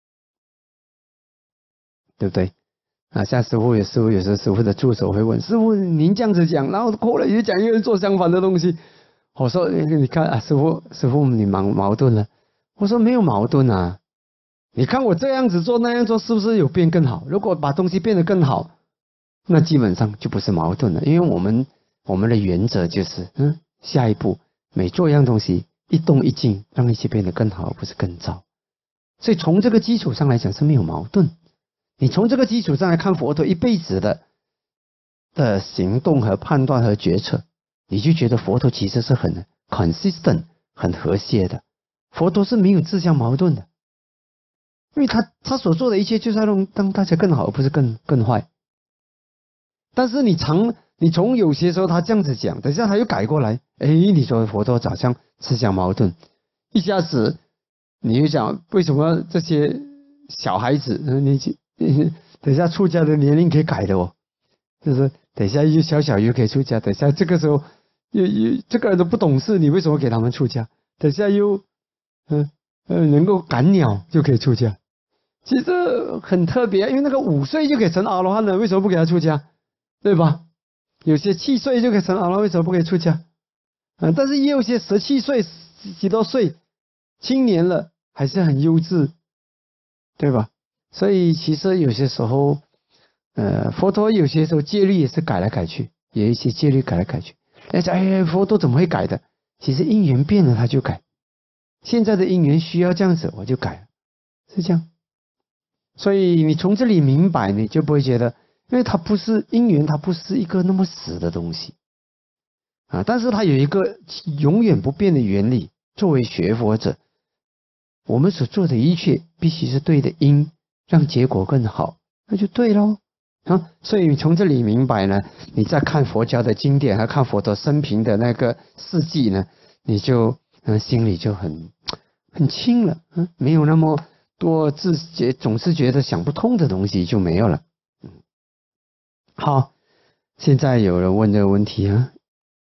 对不对？啊，像师父有师父有时候师父的助手会问师父您这样子讲，然后后来越讲越做相反的东西。我说你看啊，师父师父你矛矛盾了。我说没有矛盾啊，你看我这样子做那样做是不是有变更好？如果把东西变得更好，那基本上就不是矛盾了，因为我们我们的原则就是嗯，下一步每做一样东西一动一静，让一切变得更好，而不是更糟。所以从这个基础上来讲是没有矛盾。你从这个基础上来看佛陀一辈子的的行动和判断和决策，你就觉得佛陀其实是很 consistent 很和谐的。佛陀是没有自相矛盾的，因为他他所做的一切就是要让让大家更好，而不是更更坏。但是你常你从有些时候他这样子讲，等一下他又改过来，哎，你说佛陀好像自相矛盾，一下子你又讲为什么这些小孩子，你等一下出家的年龄可以改的哦，就是等一下又小小又可以出家，等一下这个时候又又这个人都不懂事，你为什么给他们出家？等一下又嗯呃能够赶鸟就可以出家，其实很特别，因为那个五岁就可以成阿罗汉了，为什么不给他出家？对吧？有些七岁就可以成阿罗汉，为什么不可以出家？嗯，但是也有些十七岁、几多岁青年了，还是很优质，对吧？所以其实有些时候，呃，佛陀有些时候戒律也是改来改去，有一些戒律改来改去。大家哎，佛陀怎么会改的？其实因缘变了他就改，现在的因缘需要这样子，我就改了，是这样。所以你从这里明白，你就不会觉得，因为它不是因缘，它不是一个那么死的东西啊，但是它有一个永远不变的原理。作为学佛者，我们所做的一切必须是对的因，让结果更好，那就对咯啊。所以你从这里明白呢，你在看佛教的经典和看佛陀生平的那个事迹呢，你就嗯心里就很很轻了，嗯，没有那么多自觉总是觉得想不通的东西就没有了。嗯，好，现在有人问这个问题啊，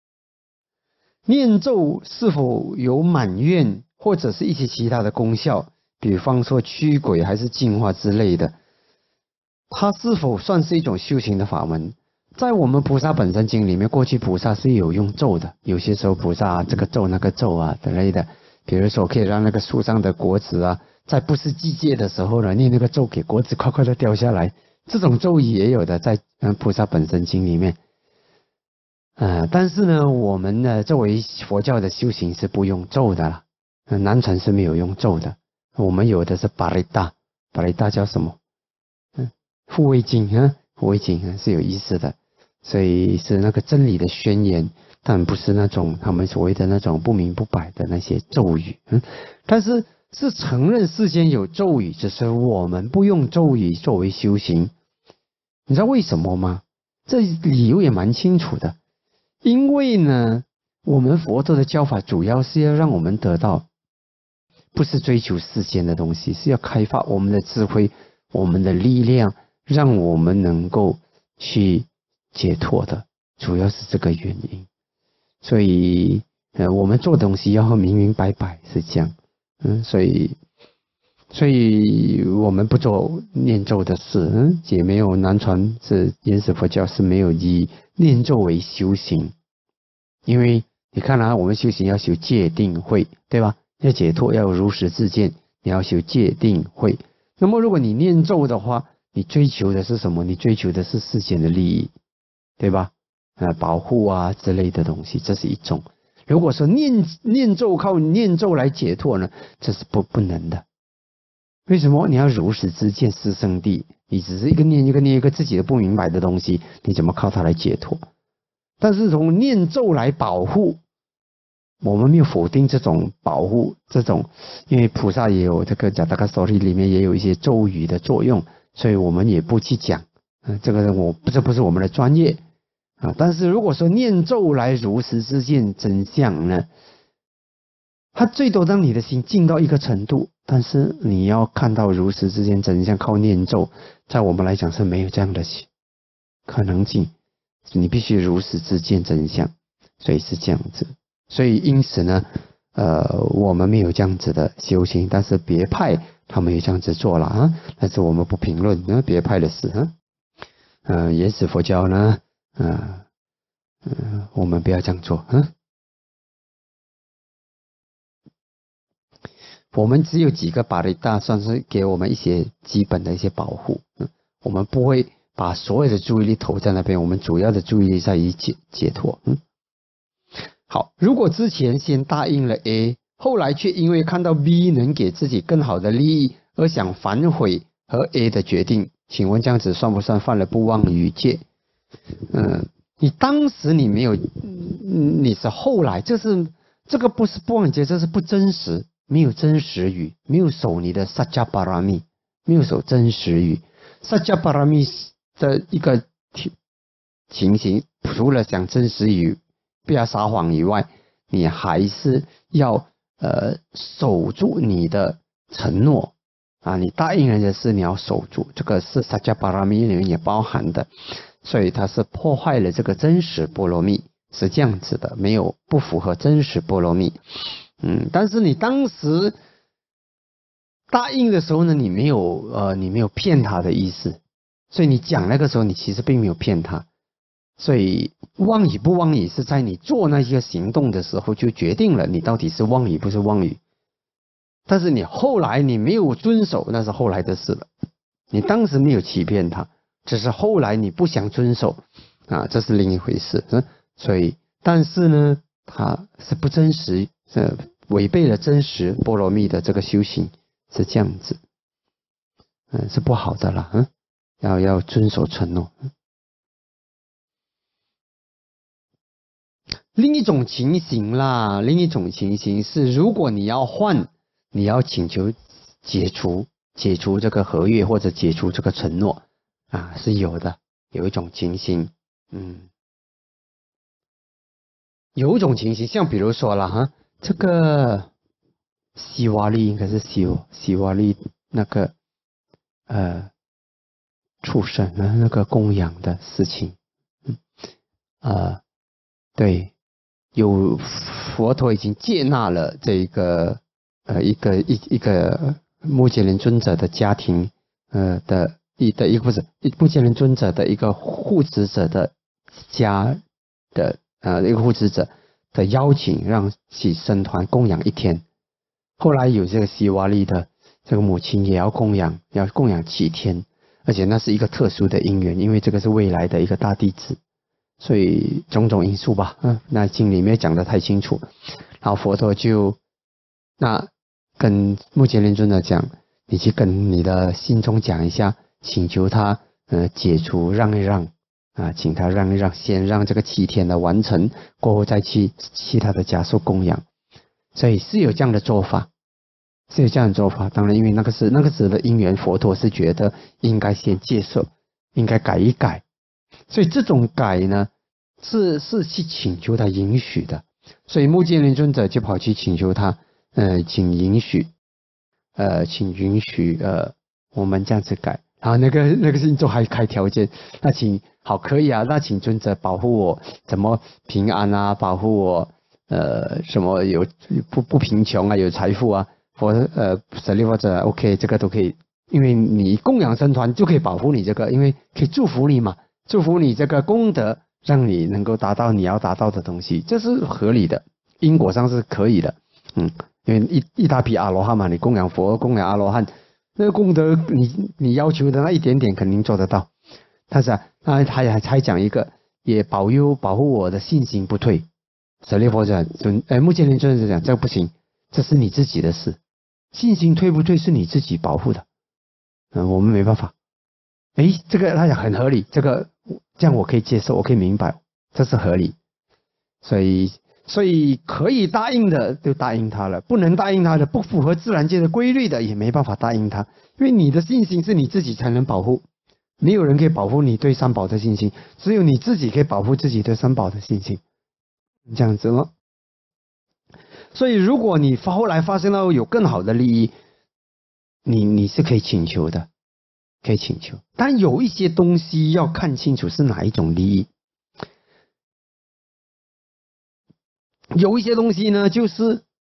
念咒是否有满愿或者是一些其他的功效，比方说驱鬼还是净化之类的，它是否算是一种修行的法门？在我们菩萨本身经里面，过去菩萨是有用咒的，有些时候菩萨这个咒那个咒啊之类的，比如说可以让那个树上的果子啊，在不是季节的时候呢，念那个咒给果子快快的掉下来，这种咒语也有的，在嗯菩萨本身经里面。呃，但是呢，我们呢作为佛教的修行是不用咒的啦，呃、南传是没有用咒的，我们有的是巴雷达，巴雷达叫什么？嗯，护卫经啊，护卫经啊是有意思的，所以是那个真理的宣言，但不是那种他们所谓的那种不明不白的那些咒语。嗯，但是是承认世间有咒语，只是我们不用咒语作为修行。你知道为什么吗？这理由也蛮清楚的。因为呢，我们佛陀的教法主要是要让我们得到，不是追求世间的东西，是要开发我们的智慧、我们的力量，让我们能够去解脱的，主要是这个原因。所以，呃，我们做东西要明明白白，是这样。嗯，所以，所以我们不做念咒的事，嗯，也没有南传是原始佛教是没有以念咒为修行，因为你看啊，我们修行要修戒定慧，对吧？要解脱，要有如实自见，你要修戒定慧。那么如果你念咒的话，你追求的是什么？你追求的是世间的利益，对吧？呃，保护啊之类的东西，这是一种。如果说念念咒靠念咒来解脱呢，这是不不能的。为什么？你要如实知见四圣谛，你只是一个念一个念一个自己的不明白的东西，你怎么靠它来解脱？但是从念咒来保护，我们没有否定这种保护，这种因为菩萨也有这个《加达卡手里》里面也有一些咒语的作用，所以我们也不去讲，呃、这个我这不是我们的专业啊。但是如果说念咒来如实知见真相呢，它最多让你的心静到一个程度。但是你要看到如实之间真相，靠念咒，在我们来讲是没有这样的可能性。你必须如实之见真相，所以是这样子。所以因此呢， 呃，我们没有这样子的修行，但是别派他们也这样子做了啊，但是我们不评论那别派的事啊。呃，原始佛教呢，呃，呃，我们不要这样做啊。我们只有几个巴利大算是给我们一些基本的一些保护，嗯，我们不会把所有的注意力投在那边，我们主要的注意力在于解解脱，嗯。好，如果之前先答应了 A， 后来却因为看到 B 能给自己更好的利益而想反悔和 A 的决定，请问这样子算不算犯了不妄语戒？嗯，你当时你没有，你是后来，这是这个不是不妄语戒，这是不真实，没有真实语，没有守你的萨迦巴拉密，没有守真实语。萨迦巴拉密的一个情形，除了讲真实语，不要撒谎以外，你还是要呃守住你的承诺啊！你答应人的事你要守住，这个是萨迦巴拉密里面也包含的，所以它是破坏了这个真实波罗蜜，是这样子的，没有不符合真实波罗蜜。嗯，但是你当时答应的时候呢，你没有呃你没有骗他的意思，所以你讲那个时候你其实并没有骗他。所以妄语不妄语是在你做那些行动的时候就决定了你到底是妄语不是妄语，但是你后来你没有遵守，那是后来的事了。你当时没有欺骗他，只是后来你不想遵守啊，这是另一回事。嗯，所以但是呢，它是不真实，呃，违背了真实波罗蜜的这个修行，是这样子，嗯，是不好的啦。嗯，要要遵守承诺。另一种情形啦，另一种情形是，如果你要换，你要请求解除解除这个合约或者解除这个承诺啊，是有的。有一种情形，嗯，有一种情形，像比如说了哈，这个西瓦利应该是西西瓦利那个呃畜生的那个供养的事情，嗯呃对。有佛陀已经接纳了这个呃一个一一个目犍连尊者的家庭呃的一的一个不是目犍连尊者的一个护持者的家的呃一个护持者的邀请，让其僧团供养一天。后来有这个西瓦利的这个母亲也要供养，要供养七天，而且那是一个特殊的因缘，因为这个是未来的一个大弟子。所以种种因素吧，嗯，那经里面讲得太清楚，然后佛陀就那跟目犍连尊者讲，你去跟你的信众讲一下，请求他呃解除让一让啊，请他让一让，先让这个七天的完成，过后再去其他的家属供养，所以是有这样的做法，是有这样的做法。当然，因为那个是那个时的因缘，佛陀是觉得应该先接受，应该改一改。所以这种改呢，是是去请求他允许的，所以目犍连尊者就跑去请求他，呃，请允许，呃，请允许，呃，我们这样子改。然后那个那个信众还开条件，那请好可以啊，那请尊者保护我怎么平安啊，保护我呃什么有不不贫穷啊，有财富啊，佛呃舍利弗者 OK 这个都可以，因为你供养僧团就可以保护你这个，因为可以祝福你嘛。祝福你这个功德，让你能够达到你要达到的东西，这是合理的，因果上是可以的，嗯，因为一一大批阿罗汉嘛，你供养佛、供养阿罗汉，那个功德你你要求的那一点点肯定做得到。但是啊，那他也还讲一个，也保佑保护我的信心不退。舍利弗者尊，呃，目犍连尊者讲这个不行，这是你自己的事，信心退不退是你自己保护的，嗯，我们没办法。哎，这个他讲很合理，这个这样我可以接受，我可以明白，这是合理，所以所以可以答应的就答应他了，不能答应他的，不符合自然界的规律的也没办法答应他，因为你的信心是你自己才能保护，没有人可以保护你对三宝的信心，只有你自己可以保护自己对三宝的信心，这样子咯。所以如果你后来发现到有更好的利益，你你是可以请求的。可以请求，但有一些东西要看清楚是哪一种利益。有一些东西呢，就是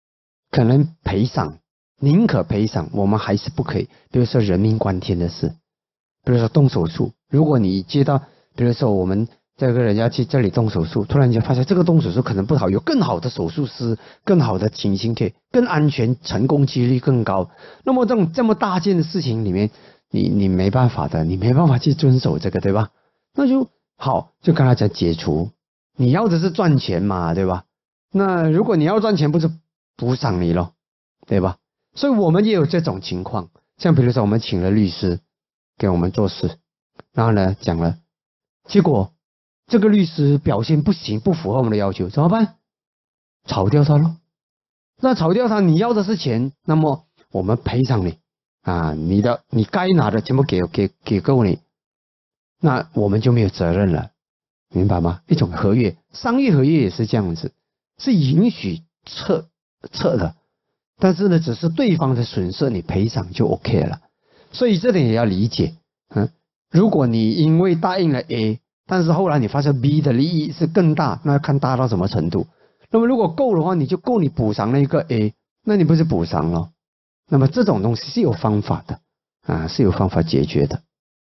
可能赔偿，宁可赔偿，我们还是不可以。比如说人命关天的事，比如说动手术，如果你接到，比如说我们这个人要去这里动手术，突然间发现这个动手术可能不好，有更好的手术师，更好的情形可以更安全，成功几率更高。那么这种这么大件的事情里面，你你没办法的，你没办法去遵守这个，对吧？那就好，就跟他讲解除。你要的是赚钱嘛，对吧？那如果你要赚钱，不是补偿你咯，对吧？所以我们也有这种情况，像比如说我们请了律师给我们做事，然后呢讲了，结果这个律师表现不行，不符合我们的要求，怎么办？炒掉他咯。那炒掉他，你要的是钱，那么我们赔偿你啊，你的你该拿的全部给给给够你，那我们就没有责任了，明白吗？一种合约，商业合约也是这样子，是允许撤撤的，但是呢，只是对方的损失你赔偿就 OK 了。所以这点也要理解，嗯，如果你因为答应了 A， 但是后来你发现 B 的利益是更大，那要看大到什么程度。那么如果够的话，你就够你补偿那个 A， 那你不是补偿了？那么这种东西是有方法的啊，是有方法解决的。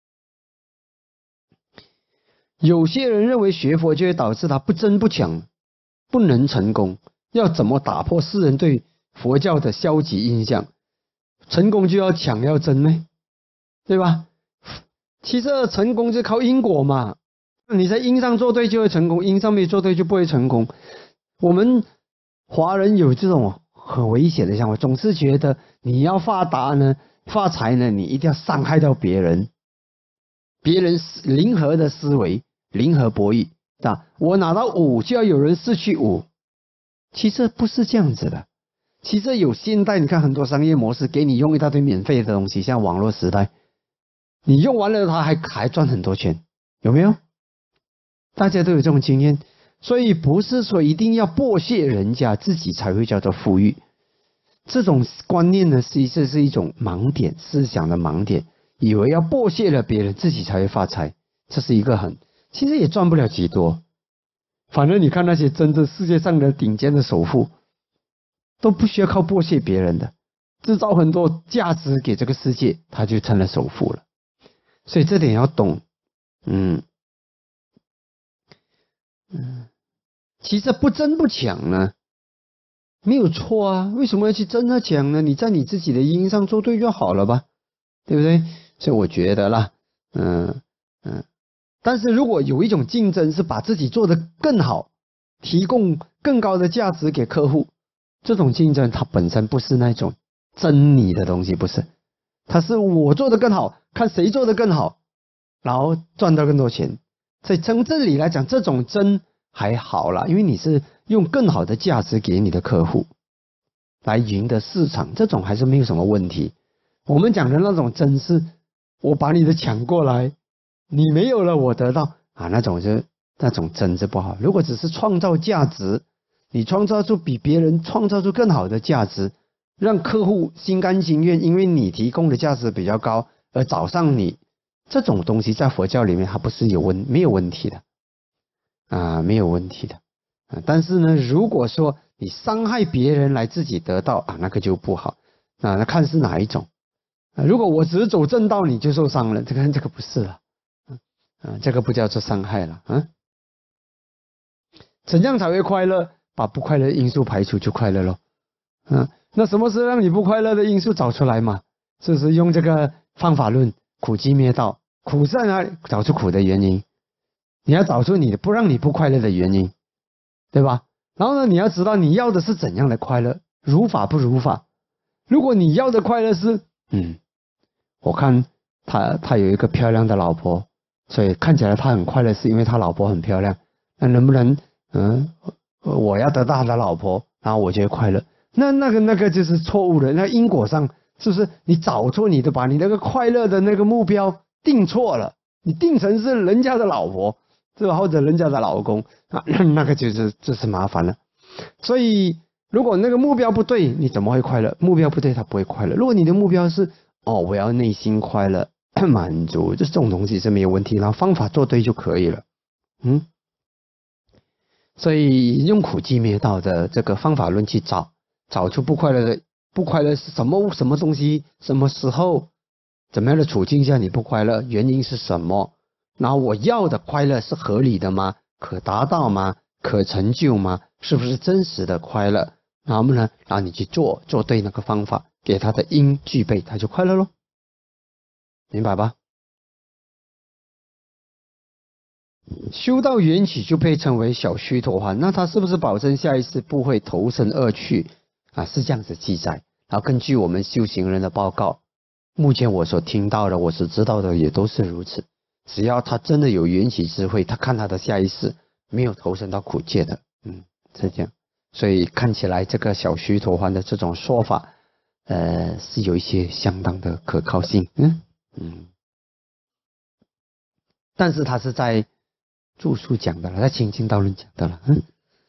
有些人认为学佛就会导致他不争不抢，不能成功。要怎么打破世人对佛教的消极印象？成功就要抢要争呢，对吧？其实成功就靠因果嘛，你在因上做对就会成功，因上没做对就不会成功。我们华人有这种很危险的想法，总是觉得你要发达呢、发财呢，你一定要伤害到别人，别人零和的思维，零和博弈啊，我拿到五就要有人失去五，其实不是这样子的。其实有现代，你看很多商业模式，给你用一大堆免费的东西，像网络时代，你用完了他还还赚很多钱，有没有？大家都有这种经验。所以不是说一定要剥削人家，自己才会叫做富裕。这种观念呢，其实是一种盲点，思想的盲点，以为要剥削了别人，自己才会发财，这是一个很，其实也赚不了几多。反正你看那些真正世界上的顶尖的首富，都不需要靠剥削别人的，制造很多价值给这个世界，他就成了首富了。所以这点要懂，嗯。嗯，其实不争不抢呢，没有错啊。为什么要去争和抢呢？你在你自己的因上做对就好了吧，对不对？所以我觉得啦，嗯嗯。但是如果有一种竞争是把自己做得更好，提供更高的价值给客户，这种竞争它本身不是那种争你的东西，不是，它是我做得更好，看谁做得更好，然后赚到更多钱。所以从这里来讲，这种争还好啦，因为你是用更好的价值给你的客户来赢得市场，这种还是没有什么问题。我们讲的那种争是，我把你的抢过来，你没有了我得到啊，那种就那种争是不好。如果只是创造价值，你创造出比别人创造出更好的价值，让客户心甘情愿，因为你提供的价值比较高而找上你。这种东西在佛教里面它不是有问没有问题的啊，没有问题的啊。但是呢，如果说你伤害别人来自己得到啊，那个就不好啊。那看是哪一种啊？如果我只是走正道，你就受伤了，这个这个不是了啊，这个不叫做伤害了啊。怎样才会快乐？把不快乐的因素排除就快乐咯。嗯，那什么是让你不快乐的因素找出来嘛？就是用这个方法论。苦集灭道，苦在哪里？找出苦的原因，你要找出你不让你不快乐的原因，对吧？然后呢，你要知道你要的是怎样的快乐，如法不如法。如果你要的快乐是，嗯，我看他他有一个漂亮的老婆，所以看起来他很快乐，是因为他老婆很漂亮。那能不能，嗯，我要得到他的老婆，然后我就会快乐？那那个那个就是错误的，那因果上。是不是你找错你的，把你那个快乐的那个目标定错了？你定成是人家的老婆，是吧？或者人家的老公啊，那个就是就是麻烦了。所以如果那个目标不对，你怎么会快乐？目标不对，他不会快乐。如果你的目标是哦，我要内心快乐、满足，这种东西是没有问题，然后方法做对就可以了。嗯，所以用苦集灭道的这个方法论去找找出不快乐的不快乐是什么什么东西，什么时候，怎么样的处境下你不快乐，原因是什么？然后我要的快乐是合理的吗？可达到吗？可成就吗？是不是真实的快乐？然后呢，然后你去做做对那个方法，给他的因具备，他就快乐咯，明白吧？修到缘起就被称为小须陀洹，那他是不是保证下一次不会投身恶趣啊？是这样子记载。然后根据我们修行人的报告，目前我所听到的，我所知道的也都是如此。只要他真的有缘起智慧，他看他的下一世没有投身到苦界的，嗯，是这样。所以看起来这个小须陀洹的这种说法，呃，是有一些相当的可靠性，嗯嗯。但是他是在著书讲的了，在清净道论讲的了，嗯。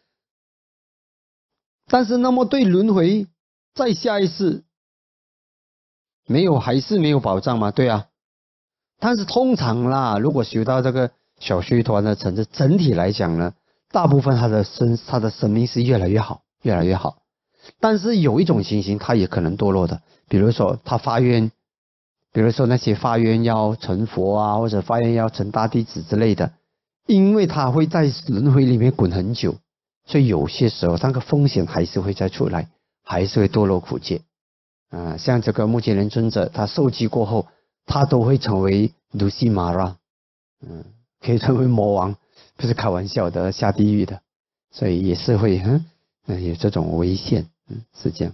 但是那么对轮回在下一世没有还是没有保障吗？对啊。但是通常啦，如果修到这个小须陀洹的层次，整体来讲呢，大部分他的生他的生命是越来越好，越来越好。但是有一种情形，他也可能堕落的，比如说他发愿，比如说那些发愿要成佛啊，或者发愿要成大弟子之类的，因为他会在轮回里面滚很久，所以有些时候那个风险还是会再出来，还是会堕落苦界。啊、呃，像这个目犍连尊者，他受记过后，他都会成为卢西玛拉，嗯，可以成为魔王，不是开玩笑的，下地狱的，所以也是会嗯嗯有这种危险，嗯，是这样。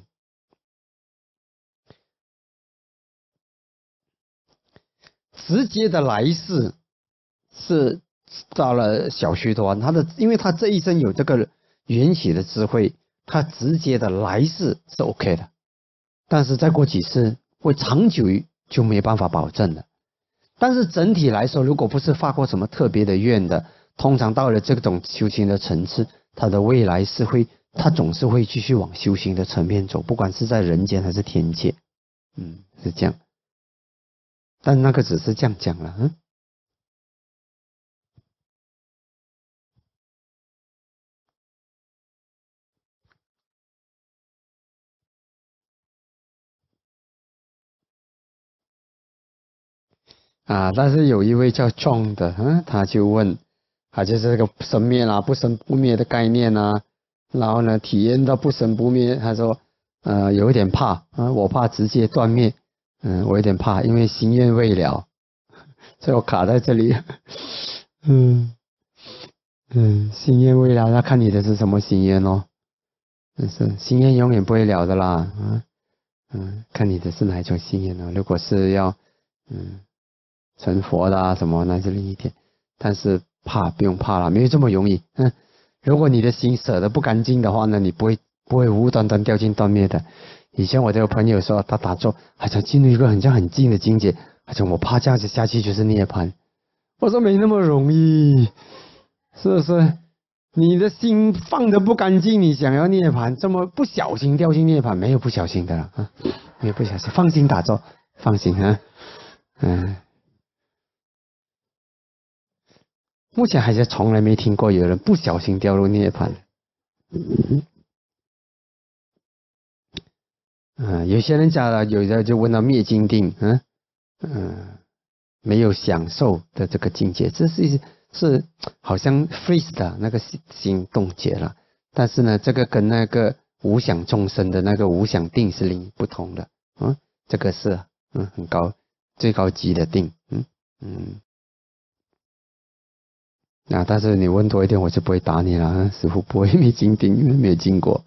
直接的来世是到了小须陀洹，他的因为他这一生有这个缘起的智慧，他直接的来世是 OK 的。但是再过几次会长久就没办法保证了。但是整体来说，如果不是发过什么特别的愿的，通常到了这种修行的层次，他的未来是会，他总是会继续往修行的层面走，不管是在人间还是天界，嗯，是这样。但那个只是这样讲了，嗯。啊，但是有一位叫 John 的，嗯，他就问，他就是这个生灭啦、不生不灭的概念啊，然后呢，体验到不生不灭，他说，呃，有一点怕，啊，我怕直接断灭，嗯，我有点怕，因为心愿未了，所以我卡在这里，嗯嗯，心愿未了，那看你的是什么心愿哦，但是心愿永远不会了的啦，啊，嗯，看你的是哪一种心愿呢？如果是要，嗯。成佛的啊什么那是另一点，但是怕不用怕了，没有这么容易。嗯，如果你的心舍得不干净的话呢，你不会不会无端端掉进断灭的。以前我这个朋友说他打坐，好像进入一个很像很近的境界，好像我怕这样子下去就是涅槃。我说没那么容易，是不是？你的心放得不干净，你想要涅槃，这么不小心掉进涅槃，没有不小心的了啊，没有不小心，放心打坐，放心啊，嗯。目前还是从来没听过有人不小心掉入涅槃。嗯，呃、有些人讲了，有的就问到灭尽定，嗯嗯、呃，没有享受的这个境界，这是是好像 freeze 的那个心冻结了。但是呢，这个跟那个无想众生的那个无想定是另不同的，嗯，这个是嗯很高最高级的定，嗯嗯。啊，但是你问多一点，我就不会打你了。师父不会没经定，因为没有经过。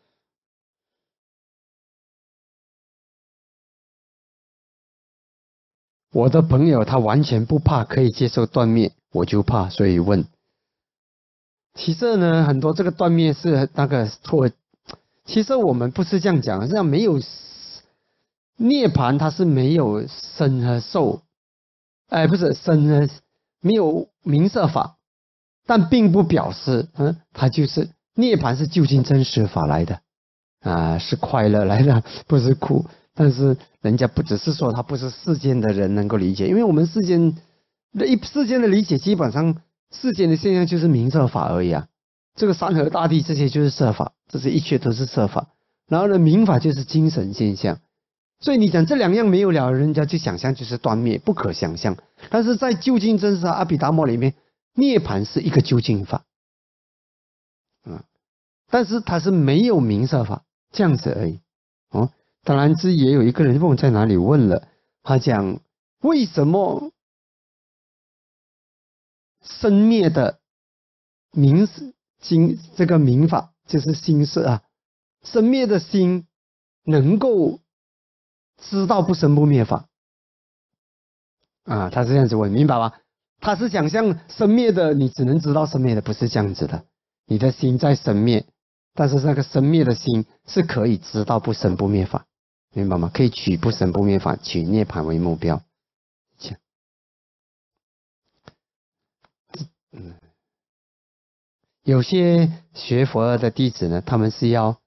我的朋友他完全不怕，可以接受断灭，我就怕，所以问。其实呢，很多这个断灭是那个错。其实我们不是这样讲，实际上没有涅槃，它是没有生和受，哎，不是生和没有名色法。但并不表示，嗯，它就是涅槃是究竟真实法来的，啊，是快乐来的，不是苦。但是人家不只是说他不是世间的人能够理解，因为我们世间的一世间的理解，基本上世间的现象就是名色法而已啊。这个山河大地这些就是色法，这是一切都是色法。 然后呢，民法就是精神现象。所以你讲这两样没有了，人家就想象就是断灭，不可想象。但是在究竟真实阿毗达摩里面，涅槃是一个究竟法，嗯，但是它是没有名色法这样子而已。哦，当然这也有一个人问我在哪里问了，他讲为什么生灭的名经这个名法就是心识啊，生灭的心能够知道不生不灭法啊，他是这样子问，明白吧？他是想象生灭的，你只能知道生灭的，不是这样子的。你的心在生灭，但是那个生灭的心是可以知道不生不灭法，明白吗？可以取不生不灭法，取涅槃为目标。嗯，有些学佛的弟子呢，他们是要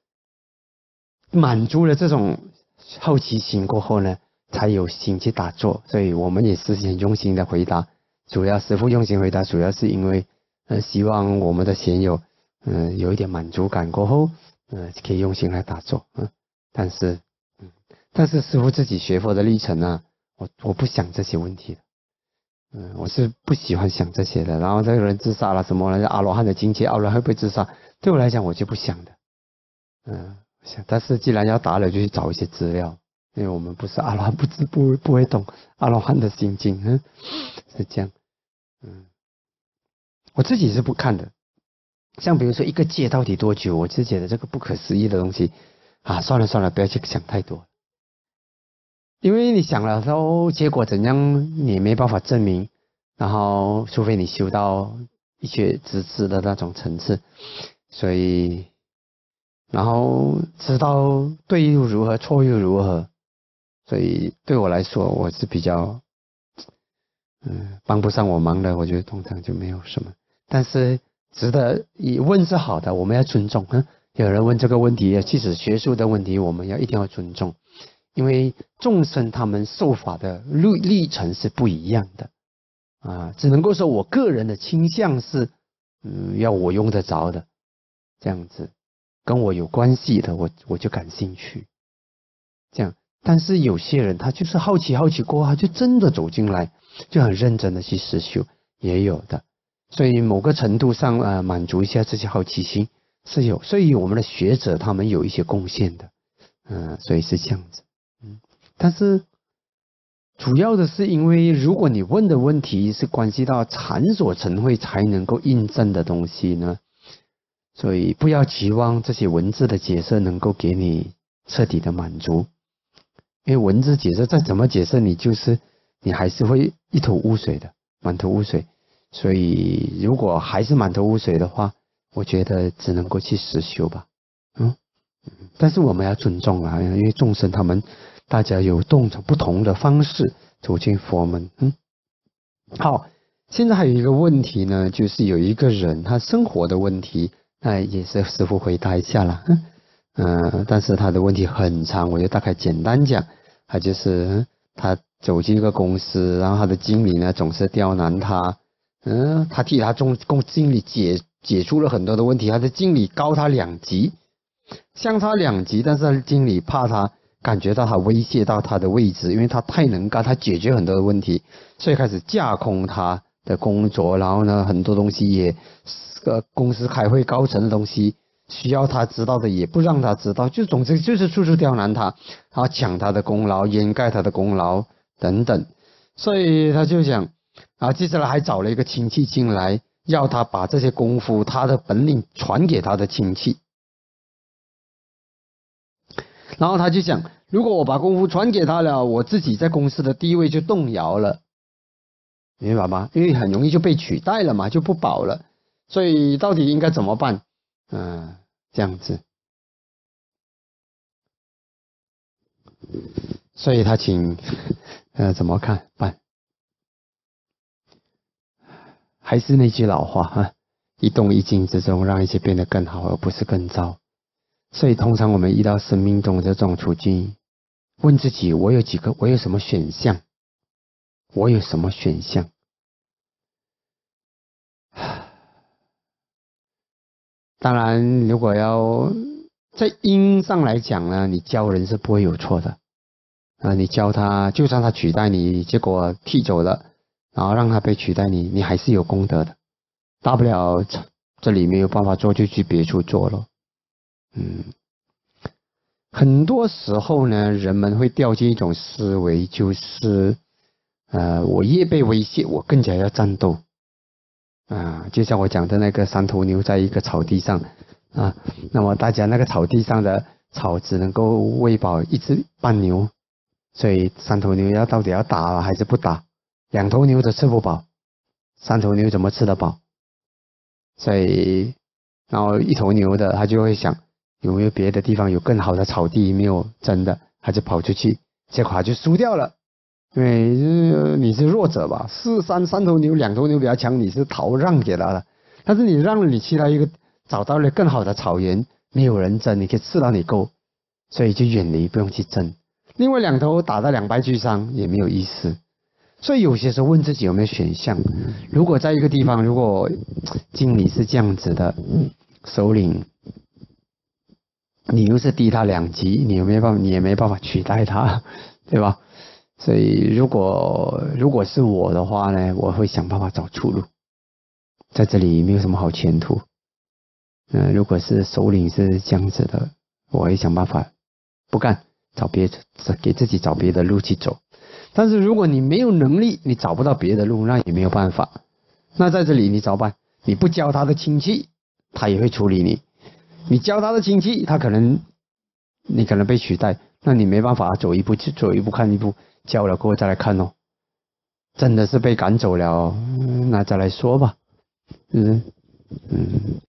满足了这种好奇心过后呢，才有心去打坐。所以我们也是很用心的回答，主要师父用心回答，主要是因为呃希望我们的贤友嗯、呃、有一点满足感过后，呃可以用心来打坐。嗯，但是嗯但是师父自己学佛的历程呢，我我不想这些问题的。嗯，我是不喜欢想这些的。然后这个人自杀了什么了？阿罗汉的境界，阿罗汉会不会自杀？对我来讲，我就不想的。嗯，想，但是既然要答了，就去找一些资料，因为我们不是阿罗汉，不知不不会懂阿罗汉的心境，嗯，是这样。嗯，我自己是不看的。像比如说一个戒到底多久，我就觉得这个不可思议的东西啊，算了算了，不要去想太多。因为你想了之后，结果怎样你也没办法证明，然后除非你修到一些资质的那种层次，所以然后知道对又如何，错又如何，所以对我来说，我是比较嗯帮不上我忙的，我觉得通常就没有什么，但是值得一问是好的，我们要尊重。嗯，有人问这个问题，即使学术的问题，我们要一定要尊重。因为众生他们受法的历历程是不一样的啊，只能够说我个人的倾向是，嗯，要我用得着的，这样子，跟我有关系的，我我就感兴趣，这样。但是有些人他就是好奇好奇过后，他就真的走进来，就很认真的去实修，也有的。所以某个程度上，呃，满足一下这些好奇心是有，所以我们的学者他们有一些贡献的，嗯、呃，所以是这样子。嗯，但是主要的是因为，如果你问的问题是关系到禅所成慧才能够印证的东西呢，所以不要期望这些文字的解释能够给你彻底的满足，因为文字解释再怎么解释，你就是你还是会一头雾水的，满头雾水。所以如果还是满头雾水的话，我觉得只能够去实修吧。嗯。但是我们要尊重啊，因为众生他们大家有动不同的方式走进佛门。嗯，好，现在还有一个问题呢，就是有一个人他生活的问题，那也是师父回答一下啦。嗯、呃，但是他的问题很长，我就大概简单讲。他就是他走进一个公司，然后他的经理呢总是刁难他，嗯、呃，他替他中公经理解解出了很多的问题，他的经理高他两级。相差两级，但是经理怕他感觉到他威胁到他的位置，因为他太能干，他解决很多的问题，所以开始架空他的工作，然后呢，很多东西也呃公司开会高层的东西需要他知道的也不让他知道，就总之就是处处刁难他，然后抢他的功劳，掩盖他的功劳等等，所以他就想，啊，接下来还找了一个亲戚进来，要他把这些功夫他的本领传给他的亲戚。然后他就想，如果我把功夫传给他了，我自己在公司的地位就动摇了，明白吗？因为很容易就被取代了嘛，就不保了。所以到底应该怎么办？嗯、呃，这样子。所以他请，呃，怎么看办？还是那句老话哈，一动一静之中，让一切变得更好，而不是更糟。所以通常我们遇到生命中的这种处境，问自己：我有几个？我有什么选项？我有什么选项？当然，如果要在因上来讲呢，你教人是不会有错的啊。你教他，就算他取代你，结果踢走了，然后让他被取代你，你还是有功德的。大不了这里没有办法做，就去别处做咯。嗯，很多时候呢，人们会掉进一种思维，就是呃，我越被威胁，我更加要战斗啊。就像我讲的那个三头牛在一个草地上啊，那么大家那个草地上的草只能够喂饱一只半牛，所以三头牛要到底要打还是不打？两头牛都吃不饱，三头牛怎么吃得饱？所以，然后一头牛的他就会想，有没有别的地方有更好的草地没有争的，他就跑出去，结果他就输掉了。因为、呃、你是弱者吧，四三三头牛两头牛比较强，你是逃让给他了，但是你让了你去到一个找到了更好的草原，没有人争，你可以吃到你够，所以就远离，不用去争。另外两头打到两败俱伤也没有意思。所以有些时候问自己有没有选项，如果在一个地方，如果经理是这样子的，首领你又是低他两级，你有没有办法，你也没办法取代他，对吧？所以如果如果是我的话呢，我会想办法找出路，在这里没有什么好前途。嗯、呃，如果是首领是这样子的，我会想办法不干，找别给自己找别的路去走。但是如果你没有能力，你找不到别的路，那也没有办法。那在这里你怎么办？你不教他的亲戚，他也会处理你；你教他的亲戚，他可能你可能被取代，那你没办法，走一步走一步看一步，教了过后再来看哦。真的是被赶走了，嗯、那再来说吧。嗯嗯，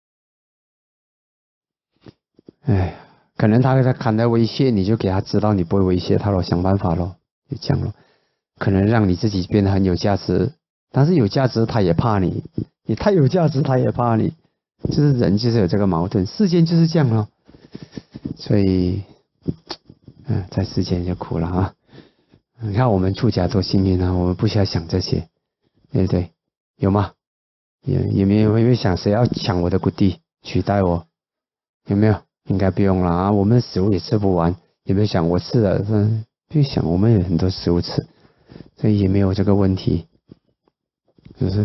哎，可能他在看待威胁，你就给他知道你不会威胁他咯，想办法咯，就这样咯。可能让你自己变得很有价值，但是有价值他也怕你，你太有价值他也怕你，就是人就是有这个矛盾，世间就是这样咯。所以，嗯，在世间就苦了啊。你看我们出家做幸运啊，我们不需要想这些，对不对？有吗？有有没有有没有想谁要抢我的谷地取代我？有没有？应该不用了啊，我们食物也吃不完，有没有想我吃了？嗯，不用想，我们有很多食物吃。所以也没有这个问题，是不是？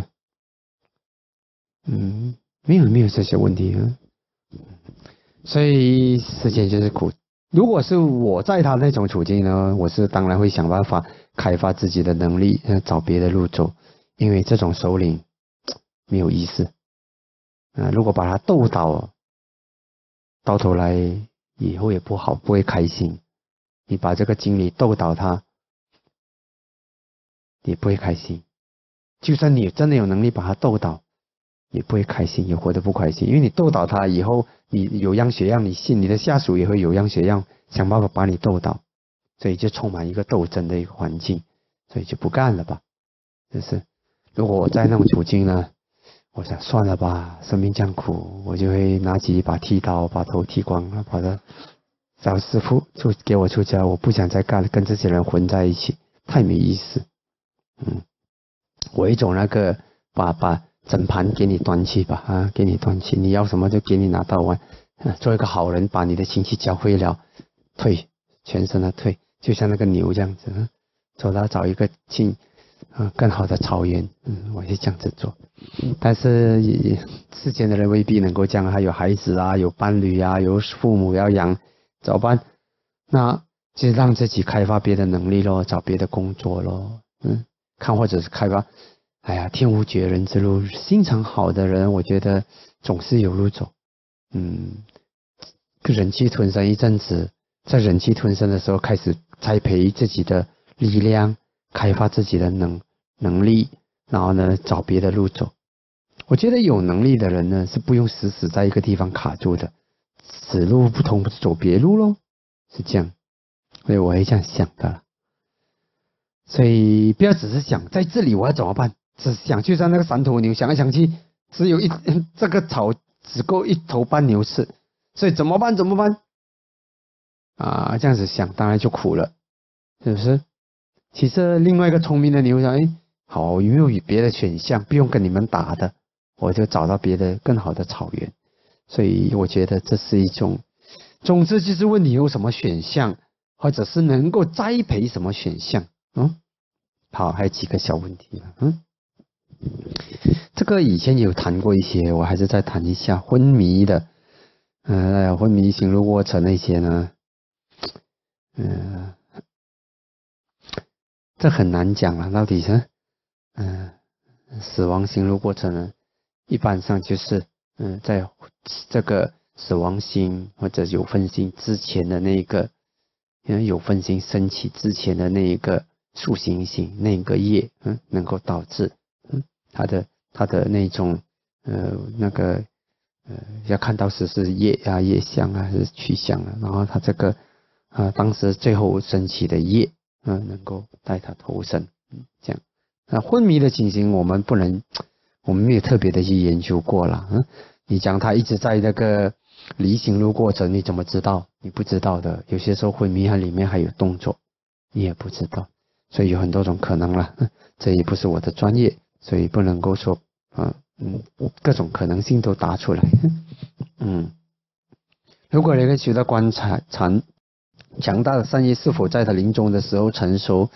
嗯，没有没有这些问题啊。所以世间就是苦。如果是我在他那种处境呢，我是当然会想办法开发自己的能力，找别的路走，因为这种首领没有意思啊。如果把他斗倒，到头来以后也不好，不会开心。你把这个经理斗倒他，也不会开心。就算你真的有能力把他斗倒，也不会开心，也活得不开心。因为你斗倒他以后，你有样学样，你信你的下属也会有样学样，想办法把你斗倒，所以就充满一个斗争的一个环境，所以就不干了吧。就是如果我在那种处境呢，我想算了吧，生命这样苦，我就会拿起一把剃刀，把头剃光了，把他找师傅出给我出家，我不想再干，跟这些人混在一起，太没意思。嗯，我一种那个把把整盘给你端去吧，啊，给你端去，你要什么就给你拿到完，啊，做一个好人，把你的亲戚教会了，退，全身的退，就像那个牛这样子，啊、走到找一个亲啊更好的草原，嗯，我就这样子做。但是也世间的人未必能够这样，还有孩子啊，有伴侣啊，有父母要养，怎么办？那就让自己开发别的能力咯，找别的工作咯，嗯。看或者是开发，哎呀，天无绝人之路，心肠好的人，我觉得总是有路走。嗯，忍气吞声一阵子，在忍气吞声的时候，开始栽培自己的力量，开发自己的能能力，然后呢，找别的路走。我觉得有能力的人呢，是不用死死在一个地方卡住的，此路不通，走别路咯，是这样。所以我会这样想的。所以不要只是想在这里我要怎么办，只想就像那个三头牛，想来想去，只有一这个草只够一头半牛吃，所以怎么办怎么办啊？这样子想当然就苦了，是不是？其实另外一个聪明的牛想，哎，好，有没有别的选项，不用跟你们打的，我就找到别的更好的草原。所以我觉得这是一种总之就是问你有什么选项，或者是能够栽培什么选项。嗯，好，还有几个小问题了。嗯，这个以前有谈过一些，我还是再谈一下昏迷的，呃，昏迷醒入过程那些呢，嗯、呃，这很难讲了，到底是，嗯、呃，死亡醒入过程呢，一般上就是，嗯、呃，在这个死亡星或者有分星之前的那个，因为有分星升起之前的那一个数行星那个夜，嗯，能够导致，嗯，它的它的那种，呃，那个，呃，要看到是是夜啊夜相啊还是趋向啊，然后它这个，啊、呃，当时最后升起的夜，嗯、呃，能够带它投生，嗯，这样。那昏迷的情形，我们不能，我们没有特别的去研究过了，嗯，你讲他一直在那个离醒入过程，你怎么知道？你不知道的。有些时候昏迷它里面还有动作，你也不知道，所以有很多种可能了。这也不是我的专业，所以不能够说，啊，嗯，各种可能性都答出来。嗯，如果人类学的观察，强强大的善业是否在他临终的时候成熟？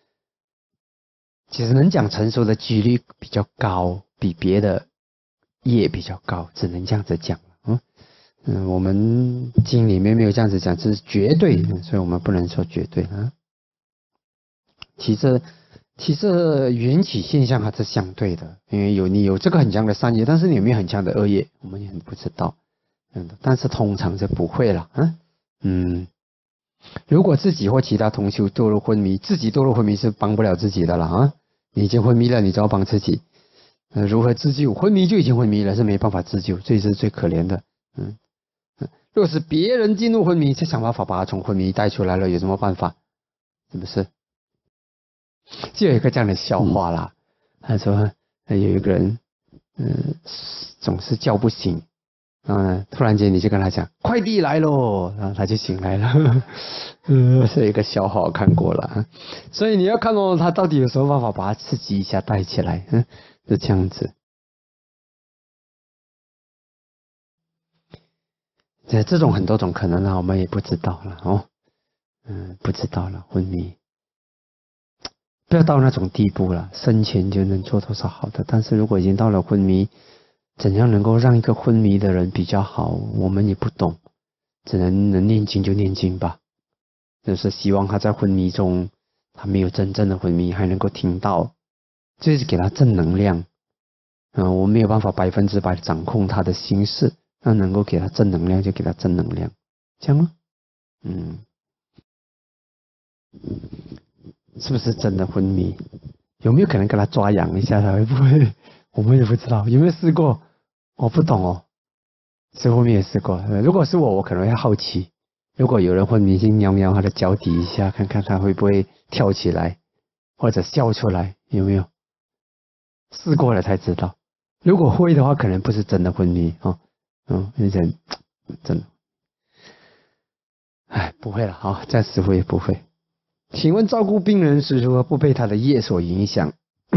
其实能讲成熟的几率比较高，比别的业比较高，只能这样子讲。嗯嗯，我们经里面没有这样子讲，这是绝对，所以我们不能说绝对啊。其实其实缘起现象还是相对的，因为有你有这个很强的善业，但是你有没有很强的恶业，我们也很不知道。嗯，但是通常是不会了。啊，嗯，如果自己或其他同修堕入昏迷，自己堕入昏迷是帮不了自己的了啊！你已经昏迷了，你就要帮自己。呃，如何自救？昏迷就已经昏迷了，是没办法自救，这是最可怜的。嗯嗯，若是别人进入昏迷，就想办法把他从昏迷带出来了，有什么办法？是不是？就有一个这样的笑话啦。他说有一个人，嗯，总是叫不醒。嗯，突然间你就跟他讲快递来咯，然后他就醒来了。嗯，是一个笑话，我看过了。所以你要看哦，他到底有什么办法把他刺激一下带起来？嗯，是这样子。这这种很多种可能啊，我们也不知道了哦。嗯，不知道了，昏迷，不要到那种地步了。生前就能做多少好的，但是如果已经到了昏迷，怎样能够让一个昏迷的人比较好，我们也不懂，只能能念经就念经吧。就是希望他在昏迷中，他没有真正的昏迷，还能够听到，就是给他正能量。嗯，我没有办法百分之百掌控他的心事，那能够给他正能量就给他正能量，这样吗？嗯，是不是真的昏迷？有没有可能给他抓痒一下？他会不会？我们也不知道，有没有试过？我不懂哦，似乎没有试过。如果是我，我可能会好奇。如果有人昏迷，去瞄瞄他的脚底一下，看看他会不会跳起来，或者笑出来，有没有？试过了才知道。如果会的话，可能不是真的昏迷哦。嗯，有点真的，哎，不会了啊，暂时会不会。请问照顾病人时如何不被他的业所影响？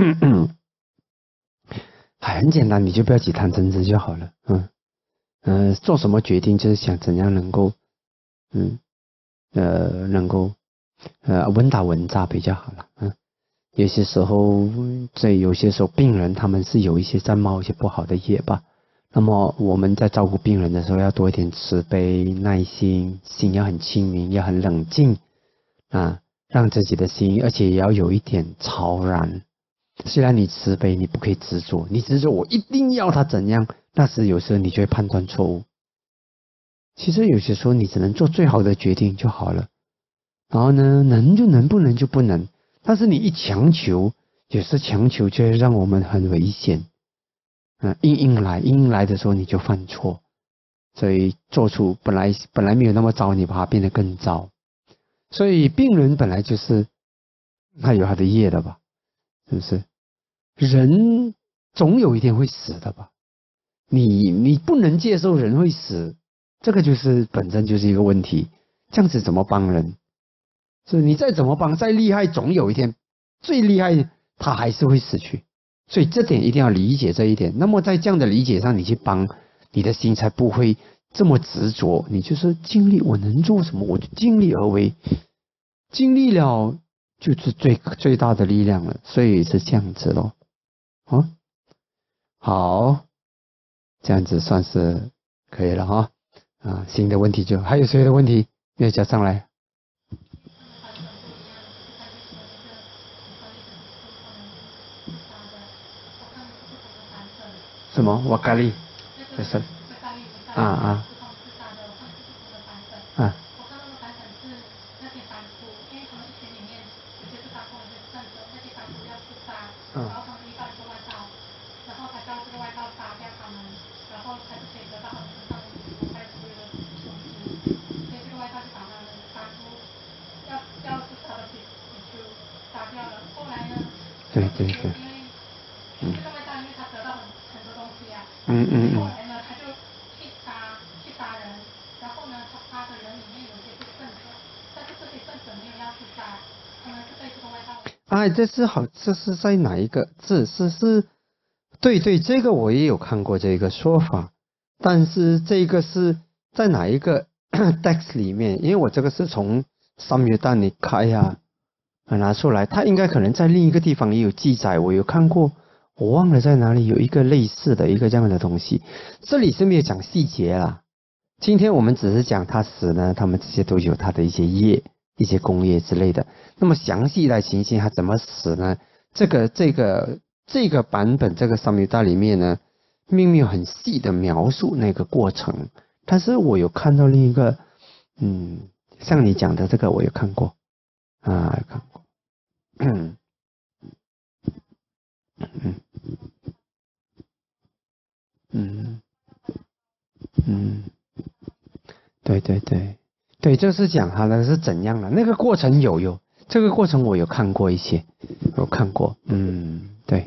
很简单，你就不要起贪嗔痴就好了。嗯嗯、呃，做什么决定就是想怎样能够，嗯呃能够呃稳打稳扎比较好了。嗯，有些时候这有些时候病人他们是有一些在冒一些不好的业吧。那么我们在照顾病人的时候要多一点慈悲、耐心，心要很清明，要很冷静啊，让自己的心，而且也要有一点超然。虽然你慈悲，你不可以执着，你执着我一定要他怎样，那时有时候你就会判断错误。其实有些时候你只能做最好的决定就好了。然后呢，能就能，不能就不能。但是你一强求，有时强求就会让我们很危险。嗯，硬硬来，硬硬来的时候你就犯错，所以做出本来本来没有那么糟，你把它变得更糟。所以病人本来就是他有他的业的吧，是不是？人总有一天会死的吧？你你不能接受人会死，这个就是本身就是一个问题。这样子怎么帮人？是你再怎么帮，再厉害，总有一天最厉害他还是会死去。所以这点一定要理解这一点。那么在这样的理解上，你去帮，你的心才不会这么执着，你就是尽力，我能做什么我就尽力而为，尽力了就是最最大的力量了，所以是这样子咯。啊，好，这样子算是可以了哈。啊，新的问题就还有谁的问题要加上来？什么？瓦咖喱？就是。啊啊。啊。嗯。对对对。嗯。嗯嗯嗯。哎，这是好，这是在哪一个字？是是，对对，这个我也有看过这个说法，但是这个是在哪一个 text 里面？因为我这个是从三约旦尼开呀拿出来，它应该可能在另一个地方也有记载，我有看过，我忘了在哪里有一个类似的一个这样的东西。这里是没有讲细节啦，今天我们只是讲他死呢，他们这些都有他的一些业。一些工业之类的，那么详细的情形他怎么死呢？这个这个这个版本这个三米大里面呢，并没有很细的描述那个过程，但是我有看到另一个，嗯，像你讲的这个我有看过，啊，看过，嗯嗯嗯嗯，对对对。对，就是讲他的是怎样的那个过程有有这个过程我有看过一些，有看过，嗯，对，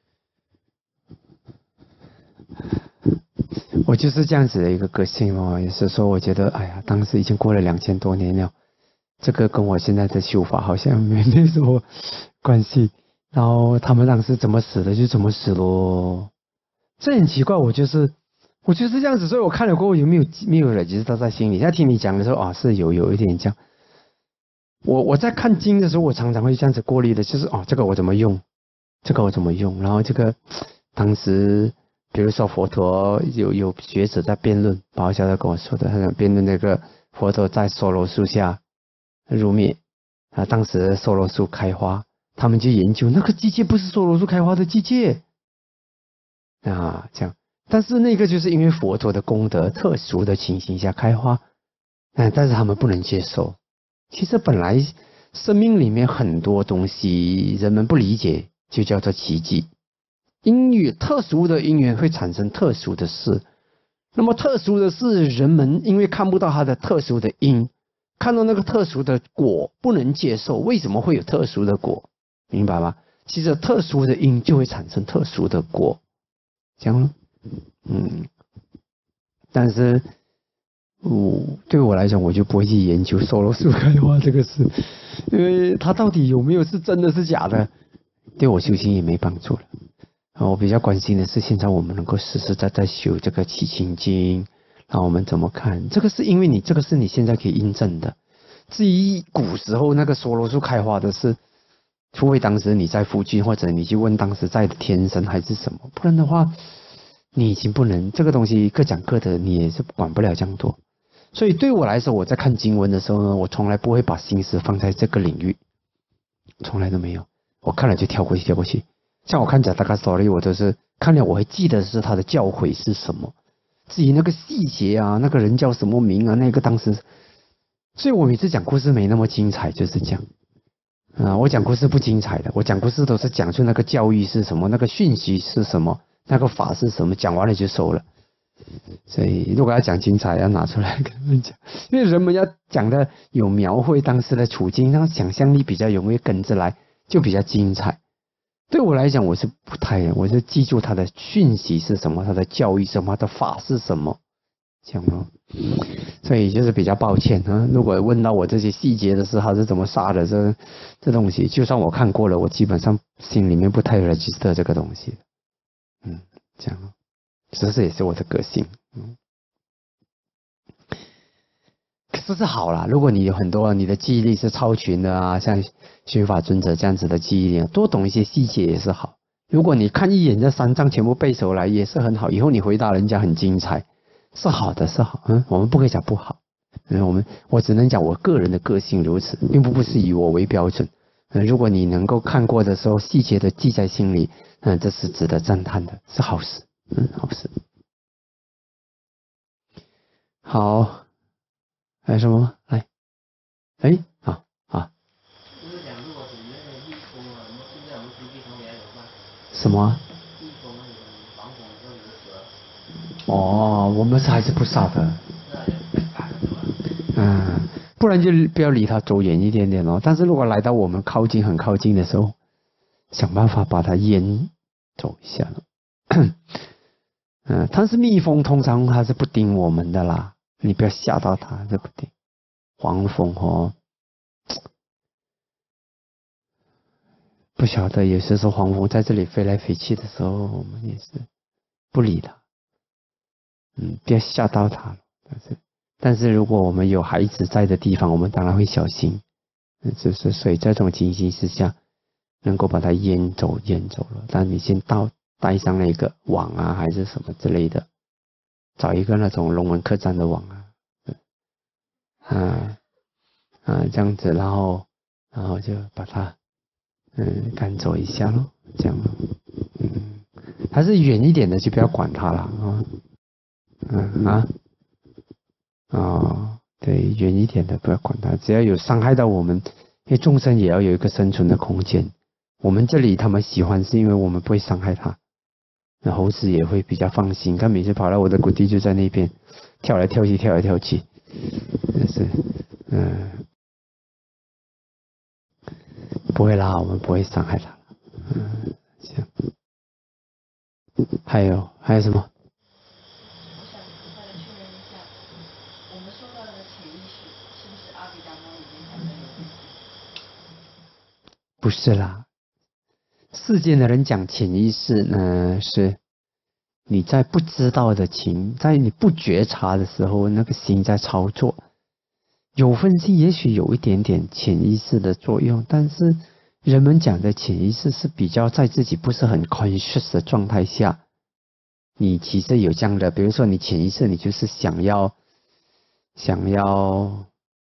我就是这样子的一个个性哦，也是说我觉得，哎呀，当时已经过了两千多年了，这个跟我现在的修法好像没没什么关系，然后他们当时怎么死的就怎么死咯，这很奇怪，我就是。我就是这样子，所以我看了过后有没有没有了，其实他在心里。现在听你讲的时候啊，是有有一点这样。我我在看经的时候，我常常会这样子过滤的，就是哦，这个我怎么用，这个我怎么用，然后这个当时比如说佛陀有有学者在辩论，宝晓得跟我说的，他想辩论那个佛陀在梭罗树下入灭啊，当时梭罗树开花，他们就研究那个季节不是梭罗树开花的季节啊，这样。但是那个就是因为佛陀的功德特殊的情形下开花，嗯，但是他们不能接受。其实本来生命里面很多东西人们不理解，就叫做奇迹。因缘特殊的因缘会产生特殊的事，那么特殊的事，人们因为看不到它的特殊的因，看到那个特殊的果不能接受。为什么会有特殊的果？明白吗？其实特殊的因就会产生特殊的果，这样。嗯，但是，我对我来讲，我就不会去研究梭罗树开花这个事，因为它到底有没有是真的是假的，对我修行也没帮助了。啊，我比较关心的是，现在我们能够实实在在修这个起心经，那我们怎么看？这个是因为你这个是你现在可以印证的。至于古时候那个梭罗树开花的事，除非当时你在附近，或者你去问当时在的天神还是什么，不然的话。你已经不能这个东西各讲各的，你也是管不了这样多。所以对我来说，我在看经文的时候呢，我从来不会把心思放在这个领域，从来都没有。我看了就跳过去，跳过去。像我看贾达卡 story， 我都是看了，我会记得是他的教诲是什么。至于那个细节啊，那个人叫什么名啊，那个当时，所以我每次讲故事没那么精彩，就是这样。啊，我讲故事不精彩的，我讲故事都是讲出那个教育是什么，那个讯息是什么。那个法是什么？讲完了就收了。所以如果要讲精彩，要拿出来跟他们讲，因为人们要讲的有描绘当时的处境，让想象力比较容易跟着来，就比较精彩。对我来讲，我是不太，我是记住他的讯息是什么，他的教育什么，他的法是什么，这样咯。所以就是比较抱歉啊，如果问到我这些细节的事，他是怎么杀的这这东西，就算我看过了，我基本上心里面不太 register 这个东西。嗯，这样，这是也是我的个性。嗯。 这是好啦。如果你有很多你的记忆力是超群的啊，像学法尊者这样子的记忆力，多懂一些细节也是好。如果你看一眼这三章全部背熟来也是很好，以后你回答人家很精彩，是好的，是好。嗯，我们不可以讲不好。嗯，我们我只能讲我个人的个性如此，并不不是以我为标准。嗯，如果你能够看过的时候细节的记在心里，嗯，这是值得赞叹的，是好事。嗯，好事。好，还有什么？来，哎，好好。就是讲，如果是那个蜜蜂啊，我们现在我们地方也有吗？什么？蜜蜂那种防风或者蛇。哦，我们是还是不杀的。嗯，不然就不要离它走远一点点哦。但是如果来到我们靠近很靠近的时候，想办法把它淹走一下。嗯，但是蜜蜂通常它是不叮我们的啦，你不要吓到它，这不叮。黄蜂哦，不晓得，有些时候黄蜂在这里飞来飞去的时候，我们也是不理它。嗯，不要吓到它。但是，但是如果我们有孩子在的地方，我们当然会小心。嗯，就是所以这种情形之下，能够把它淹走，淹走了。但你先到带上那个网啊，还是什么之类的，找一个那种龙门客栈的网啊，啊啊这样子，然后然后就把它嗯赶走一下咯，这样，嗯，还是远一点的就不要管它了啊，嗯啊，哦，对，远一点的不要管它，只要有伤害到我们，因为众生也要有一个生存的空间。我们这里他们喜欢是因为我们不会伤害它，那猴子也会比较放心。看每次跑到我的谷地就在那边跳来跳去，跳来跳去，但是嗯，不会啦，我们不会伤害它。嗯，行。还有还有什么？不是啦，世间的人讲潜意识呢，是你在不知道的情，在你不觉察的时候，那个心在操作。有分析也许有一点点潜意识的作用，但是人们讲的潜意识是比较在自己不是很 conscious 的状态下，你其实有这样的，比如说你潜意识，你就是想要想要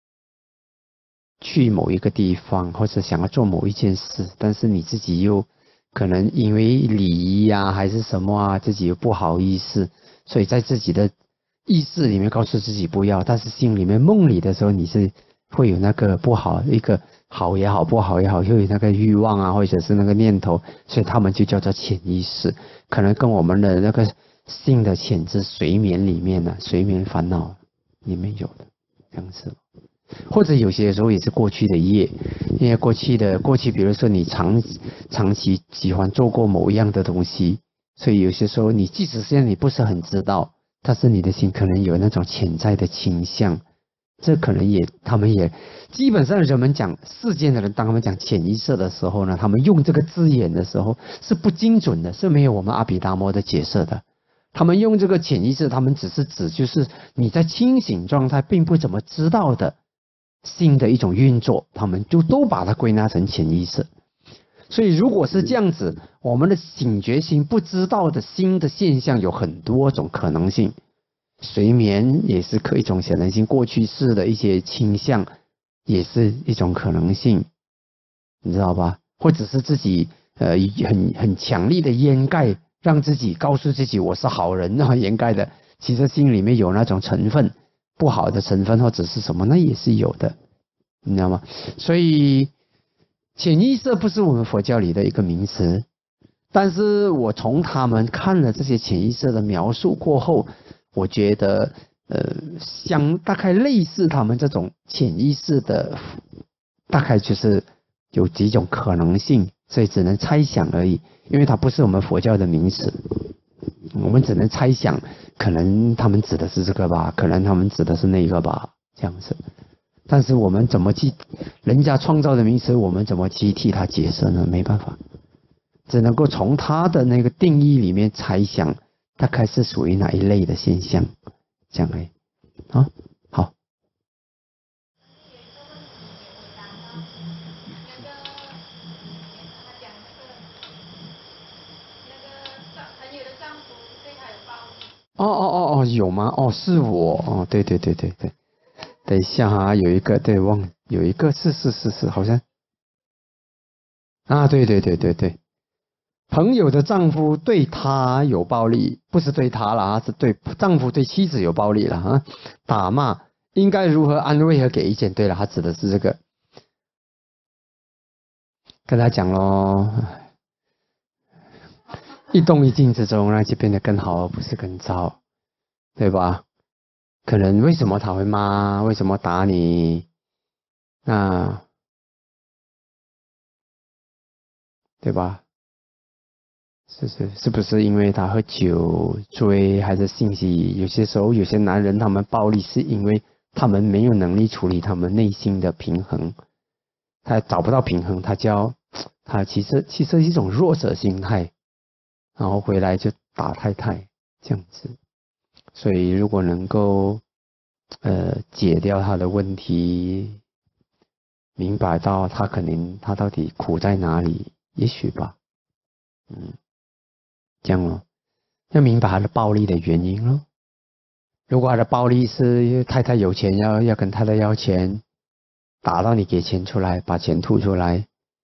去某一个地方，或者想要做某一件事，但是你自己又可能因为礼仪呀还是什么啊，自己又不好意思，所以在自己的意识里面告诉自己不要，但是心里面梦里的时候，你是会有那个不好，一个好也好，不好也好，又有那个欲望啊，或者是那个念头，所以他们就叫做潜意识，可能跟我们的那个性的潜质睡眠里面呢、啊，睡眠烦恼里面有的这样子。或者有些时候也是过去的业，因为过去的过去，比如说你长长期喜欢做过某一样的东西，所以有些时候你即使现在你不是很知道，但是你的心可能有那种潜在的倾向，这可能也他们也基本上人们讲世间的人，当他们讲潜意识的时候呢，他们用这个字眼的时候是不精准的，是没有我们阿毗达摩的解释的。他们用这个潜意识，他们只是指就是你在清醒状态并不怎么知道的心的一种运作，他们就都把它归纳成潜意识。所以如果是这样子，我们的醒觉心不知道的新的现象有很多种可能性，睡眠也是可一种可能性，过去式的一些倾向也是一种可能性，你知道吧？或者是自己呃很很强力的掩盖，让自己告诉自己我是好人啊，掩盖的，其实心里面有那种成分。不好的成分或者是什么，那也是有的，你知道吗？所以潜意识不是我们佛教里的一个名词，但是我从他们看了这些潜意识的描述过后，我觉得呃，相大概类似他们这种潜意识的，大概就是有几种可能性，所以只能猜想而已，因为它不是我们佛教的名词。我们只能猜想，可能他们指的是这个吧，可能他们指的是那个吧，这样子。但是我们怎么去，人家创造的名词，我们怎么去替他解释呢？没办法，只能够从他的那个定义里面猜想，大概是属于哪一类的现象，这样哎，啊。 哦哦哦哦，有吗？哦，是我哦，对对对对对，等一下哈、啊，有一个对忘有一个是是是是，好像啊，对对对对对，朋友的丈夫对她有暴力，不是对她啦，是对丈夫对妻子有暴力了啊，打骂应该如何安慰和给意见？对了，他指的是这个，跟他讲咯，一动一静之中，让其变得更好，而不是更糟，对吧？可能为什么他会骂？为什么打你？那对吧？是是是不是因为他喝酒醉，还是信息？有些时候，有些男人他们暴力是因为他们没有能力处理他们内心的平衡，他找不到平衡，他就要他其实其实是一种弱者心态，然后回来就打太太这样子。所以如果能够呃解掉他的问题，明白到他可能他到底苦在哪里，也许吧，嗯。这样咯，要明白他的暴力的原因咯。如果他的暴力是因为太太有钱，要要跟太太要钱，打到你给钱出来，把钱吐出来，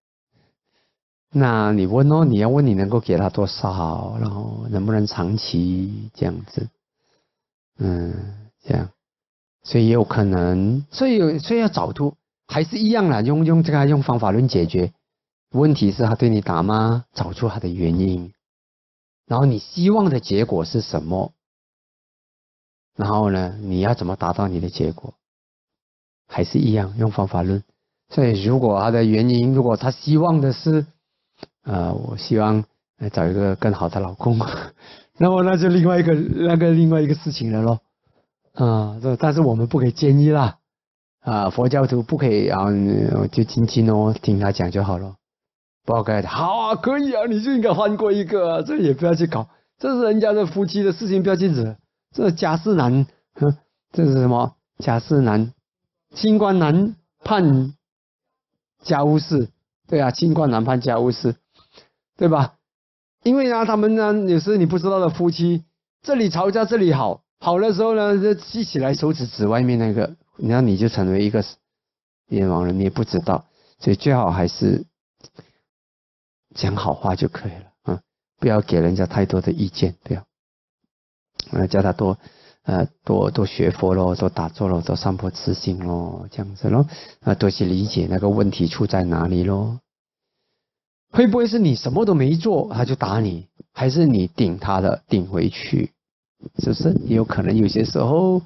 那你问哦，你要问你能够给他多少，然后能不能长期这样子，嗯，这样，所以也有可能，所以有所以要找出，还是一样啦，用用这个用方法论解决。问题是他对你打吗？找出他的原因。然后你希望的结果是什么？然后呢，你要怎么达到你的结果？还是一样用方法论。所以如果他的原因，如果他希望的是，呃，我希望找一个更好的老公，那么那就另外一个那个另外一个事情了咯。啊，这但是我们不可以建议啦，啊，佛教徒不可以啊，就静静哦，听他讲就好了。不要跟他讲，好啊，可以啊，你就应该换过一个、啊，这也不要去搞，这是人家的夫妻的事情，不要去惹。这家事难，哼，这是什么？家事难，清官难判家务事，对啊，清官难判家务事，对吧？因为呢，他们呢，有时你不知道的夫妻，这里吵架，这里好，好的时候呢，就记起来手指指外面那个，然后你就成为一个冤枉人，你也不知道，所以最好还是讲好话就可以了啊，不要给人家太多的意见，不要，呃，叫他多呃多多学佛咯，多打坐咯，多散播慈心咯，这样子咯，啊，多去理解那个问题出在哪里咯。会不会是你什么都没做，他就打你，还是你顶他的顶回去？是不是？也有可能有些时候，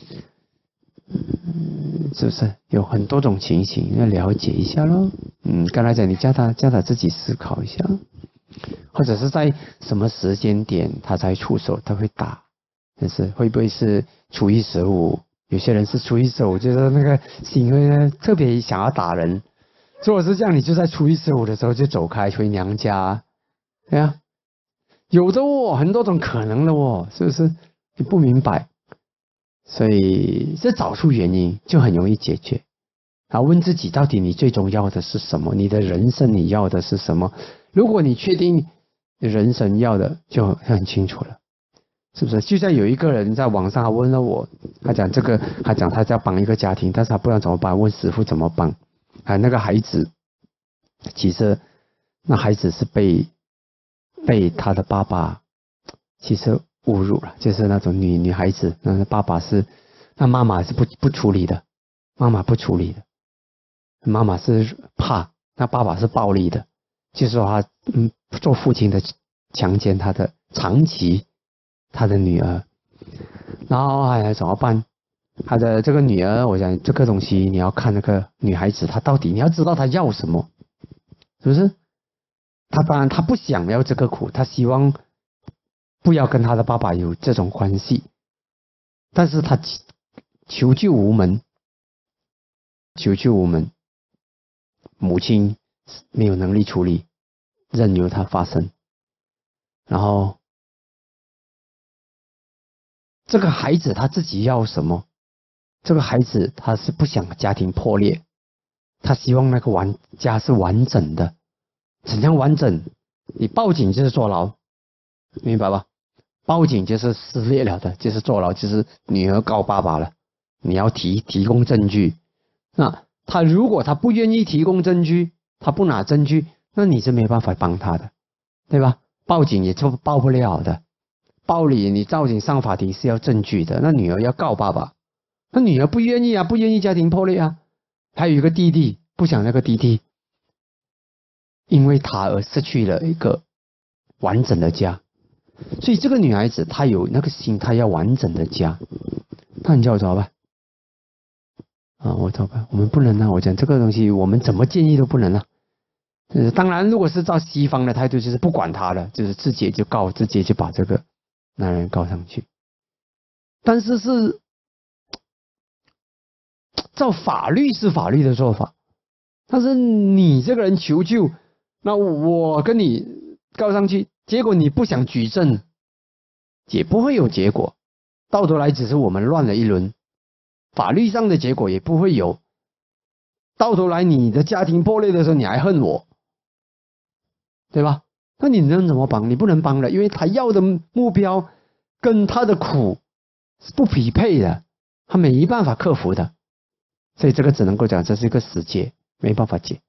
嗯，是不是有很多种情形要了解一下咯？嗯，刚才讲你叫他叫他自己思考一下，或者是在什么时间点他才出手，他会打，但是会不会是初一十五？有些人是初一十五，就是那个心会呢特别想要打人。如果是这样，你就在初一十五的时候就走开回娘家，对啊，有的哦，很多种可能的哦，是不是？你不明白，所以这找出原因就很容易解决。然后问自己，到底你最终要的是什么？你的人生你要的是什么？如果你确定人生要的，就很清楚了，是不是？就像有一个人在网上问了我，他讲这个，他讲他在帮一个家庭，但是他不知道怎么办，问师父怎么帮。啊，那个孩子，其实那孩子是被被他的爸爸其实侮辱了，就是那种女女孩子，那爸爸是，那妈妈是不不处理的，妈妈不处理的，妈妈是怕，那爸爸是暴力的，就是说他嗯做父亲的强奸他的长期他的女儿，然后哎怎么办？他的这个女儿，我想这个东西你要看那个女孩子，她到底你要知道她要什么，是不是？她当然她不想要这个苦，她希望不要跟她的爸爸有这种关系，但是她求救无门，求救无门，母亲没有能力处理，任由它发生，然后这个孩子他自己要什么？这个孩子他是不想家庭破裂，他希望那个完家是完整的。怎样完整？你报警就是坐牢，明白吧？ 报警就是撕裂了的，就是坐牢，就是女儿告爸爸了，你要提提供证据。那他如果他不愿意提供证据，他不拿证据，那你是没办法帮他的，对吧？报警也就报不了的，报理你报警上法庭是要证据的。那女儿要告爸爸，那女儿不愿意啊，不愿意家庭破裂啊。还有一个弟弟，不想那个弟弟因为他而失去了一个完整的家，所以这个女孩子她有那个心，她要完整的家。那你叫我怎么办？啊，我怎么办？我们不能啊！我讲这个东西，我们怎么建议都不能啊。呃，当然，如果是照西方的态度，就是不管他了，就是直接就告，直接就把这个男人告上去。但是是照法律是法律的做法，但是你这个人求救，那我跟你告上去，结果你不想举证，也不会有结果，到头来只是我们乱了一轮。法律上的结果也不会有，到头来你的家庭破裂的时候你还恨我，对吧？那你能怎么帮？你不能帮的，因为他要的目标跟他的苦是不匹配的，他没办法克服的，所以这个只能够讲这是一个死结，没办法解。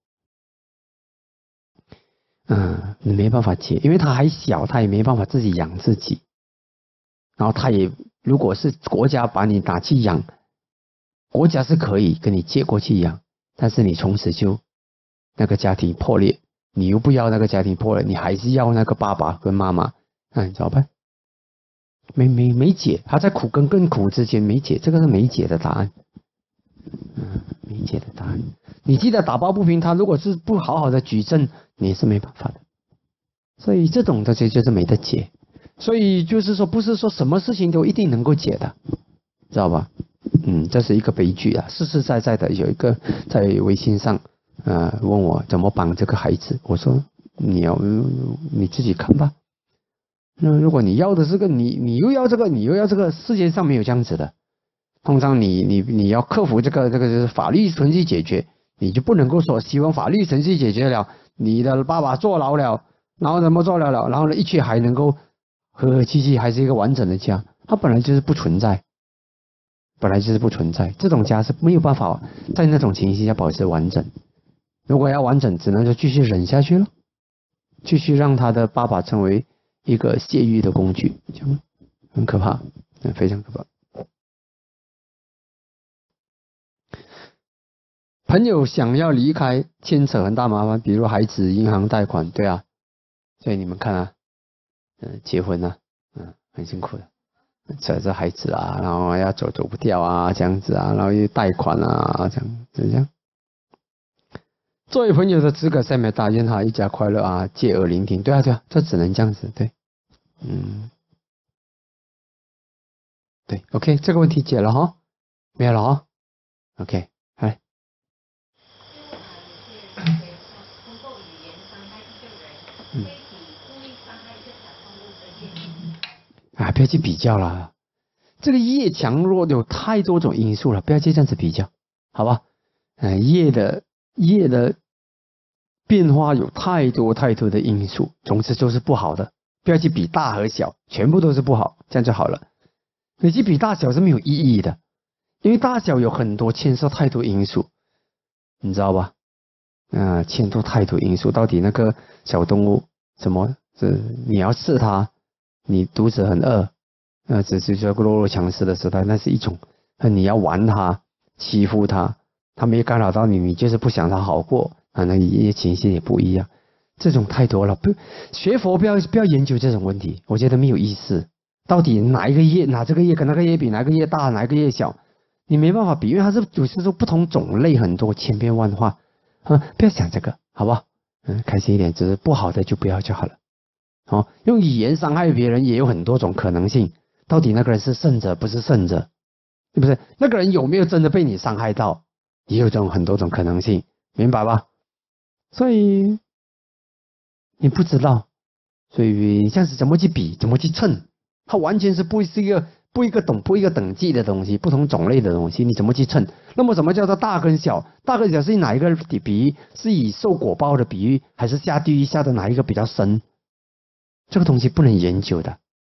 嗯，你没办法解，因为他还小，他也没办法自己养自己，然后他也如果是国家把你拿去养。国家是可以跟你借过去养，但是你从此就那个家庭破裂，你又不要那个家庭破裂，你还是要那个爸爸跟妈妈，那你怎么办？没没没解，他在苦跟更苦之间没解，这个是没解的答案，嗯，没解的答案。你记得打抱不平，他如果是不好好的举证，你也是没办法的。所以这种东西就是没得解，所以就是说，不是说什么事情都一定能够解的，知道吧？嗯，这是一个悲剧啊！实实在在的有一个在微信上，呃，问我怎么帮这个孩子，我说你要你自己看吧。那如果你要的这个，你你又要这个，你又要这个，世界上没有这样子的。通常你你你要克服这个这个就是法律程序解决，你就不能够说希望法律程序解决了，你的爸爸坐牢了，然后怎么坐牢了，然后呢一切还能够和和气气，还是一个完整的家，它本来就是不存在。本来就是不存在，这种家是没有办法在那种情形下保持完整。如果要完整，只能就继续忍下去了，继续让他的爸爸成为一个泄欲的工具，这样很可怕，非常可怕。朋友想要离开，牵扯很大麻烦，比如孩子银行贷款，对啊，所以你们看啊，嗯、呃，结婚啊，嗯，很辛苦的。扯着孩子啊，然后要走走不掉啊，这样子啊，然后又贷款啊，这样这样。作为朋友的资格再没大，愿他一家快乐啊，借耳聆听。对啊对啊，这只能这样子，对，嗯，对 ，OK， 这个问题解了哈，没有了哈 ，OK， 来。嗯。啊，不要去比较啦，这个业强弱有太多种因素了，不要去这样子比较，好吧？呃，业的业的变化有太多太多的因素，总之都是不好的，不要去比大和小，全部都是不好，这样就好了。你去比大小是没有意义的，因为大小有很多牵涉太多因素，你知道吧？啊、呃，牵涉太多因素，到底那个小动物什么是你要吃它？你肚子很饿，呃，只是说弱肉强食的时代，那是一种；你要玩他、欺负他，他没干扰到你，你就是不想他好过啊，那一些情绪也不一样。这种太多了，不学佛不要不要研究这种问题，我觉得没有意思。到底哪一个业，哪这个业跟那个业比，哪个业大，哪个业小，你没办法比，因为它是有些时候不同种类很多，千变万化啊，不要想这个，好不好？嗯，开心一点，只是不好的就不要就好了。哦，用语言伤害别人也有很多种可能性，到底那个人是胜者不是胜者，对不对？那个人有没有真的被你伤害到，也有这种很多种可能性，明白吧？所以你不知道，所以这样子怎么去比，怎么去称，它完全是不是一个不一个等不一个等级的东西，不同种类的东西，你怎么去称？那么什么叫做大跟小？大跟小是以哪一个比喻？是以受果报的比喻，还是下地狱下的哪一个比较深？这个东西不能研究的，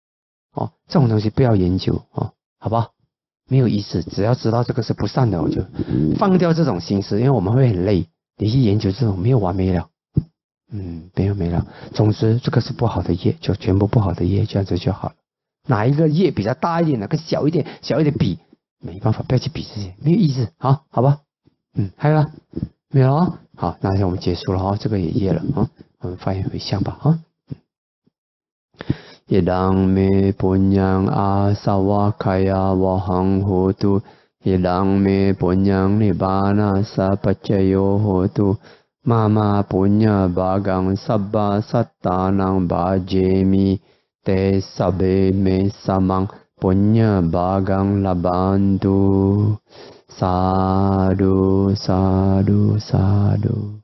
哦，这种东西不要研究哦，好不好？没有意思，只要知道这个是不善的，我就放掉这种心思，因为我们会很累，你去研究这种没有完没了，嗯，没有没了。总之，这个是不好的业，就全部不好的业，这样子就好了。哪一个业比较大一点，哪个小一点，小一点比，没办法，不要去比这些，没有意思，好，好吧？嗯，还有吗？没有啊？好，那我们结束了啊，这个也业了啊，我们发言回向吧啊。Idang me punyang asawakaya wahang hotu. Idang me punyang nibbana sapacayo hotu. Mama punya bagang sabba sattanang bhajemi. Te sabe me samang punya bagang labantu. Sadhu, sadhu, sadhu.